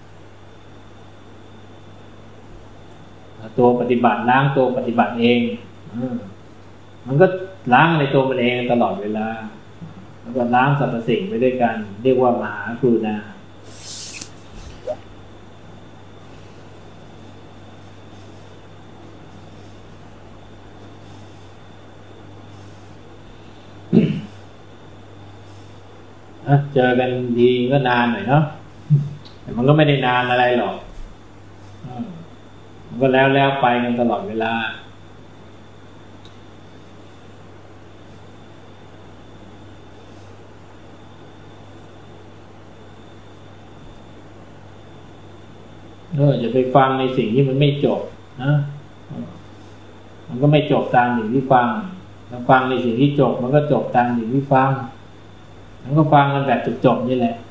ตัวปฏิบัติล้างตัวปฏิบัติเองมันก็ล้างในตัวมันเองตลอดเวลาแล้วก็ล้างสรรพสิ่งไปด้วยกันเรียกว่ามหากรุณาเจอกันทีก็นานหน่อยเนาะแต่มันก็ไม่ได้นานอะไรหรอกมันก็แล้วไปกันตลอดเวลาอย่าไปฟังในสิ่งที่มันไม่จบนะมันก็ไม่จบตามสิ่งที่ฟังถ้าฟังในสิ่งที่จบมันก็จบตามสิ่งที่ฟังมันก็ฟังกันแบบจบๆนี่แหละ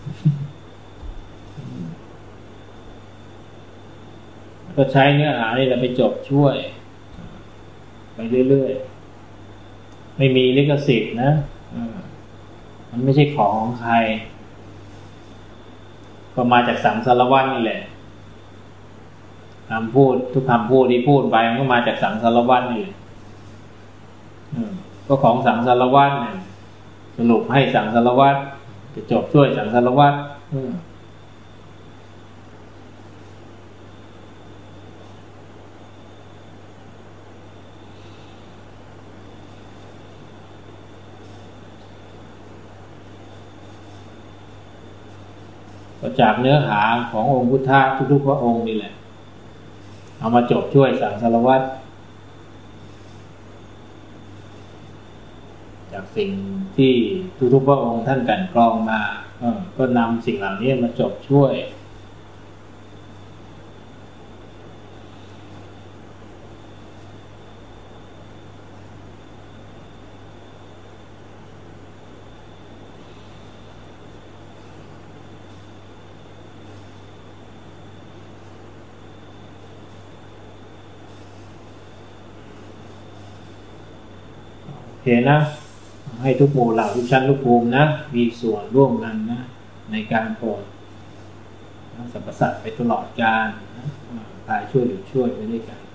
ก็ใช้เนื้อหานี่แหละไปจบช่วยไปเรื่อยๆไม่มีลิขสิทธิ์นะมันไม่ใช่ของใครก็มาจากสังสารวัฏนี่แหละคำพูดทุกคำพูดที่พูดไปมันก็มาจากสังสารวัฏนี่ก็ของสังสารวัฏเนี่ยสรุปให้สังสารวัฏจะจบช่วยสังสารวัฏจากเนื้อหาขององค์พุทธะทุกๆพระองค์นี่แหละเอามาจบช่วยสังสารวัฏจากสิ่งที่ทุกๆพระองค์ท่านกลั่นกรองมาก็นำสิ่งเหล่านี้มาจบช่วยโอเคนะให้ทุกหมู่เหล่าทุกชั้นทุกภูมินะมีส่วนร่วมกันนะในการโปรดสรรพสัตว์ไปตลอดกาลนะตายช่วยหรือช่วยไปด้วยกัน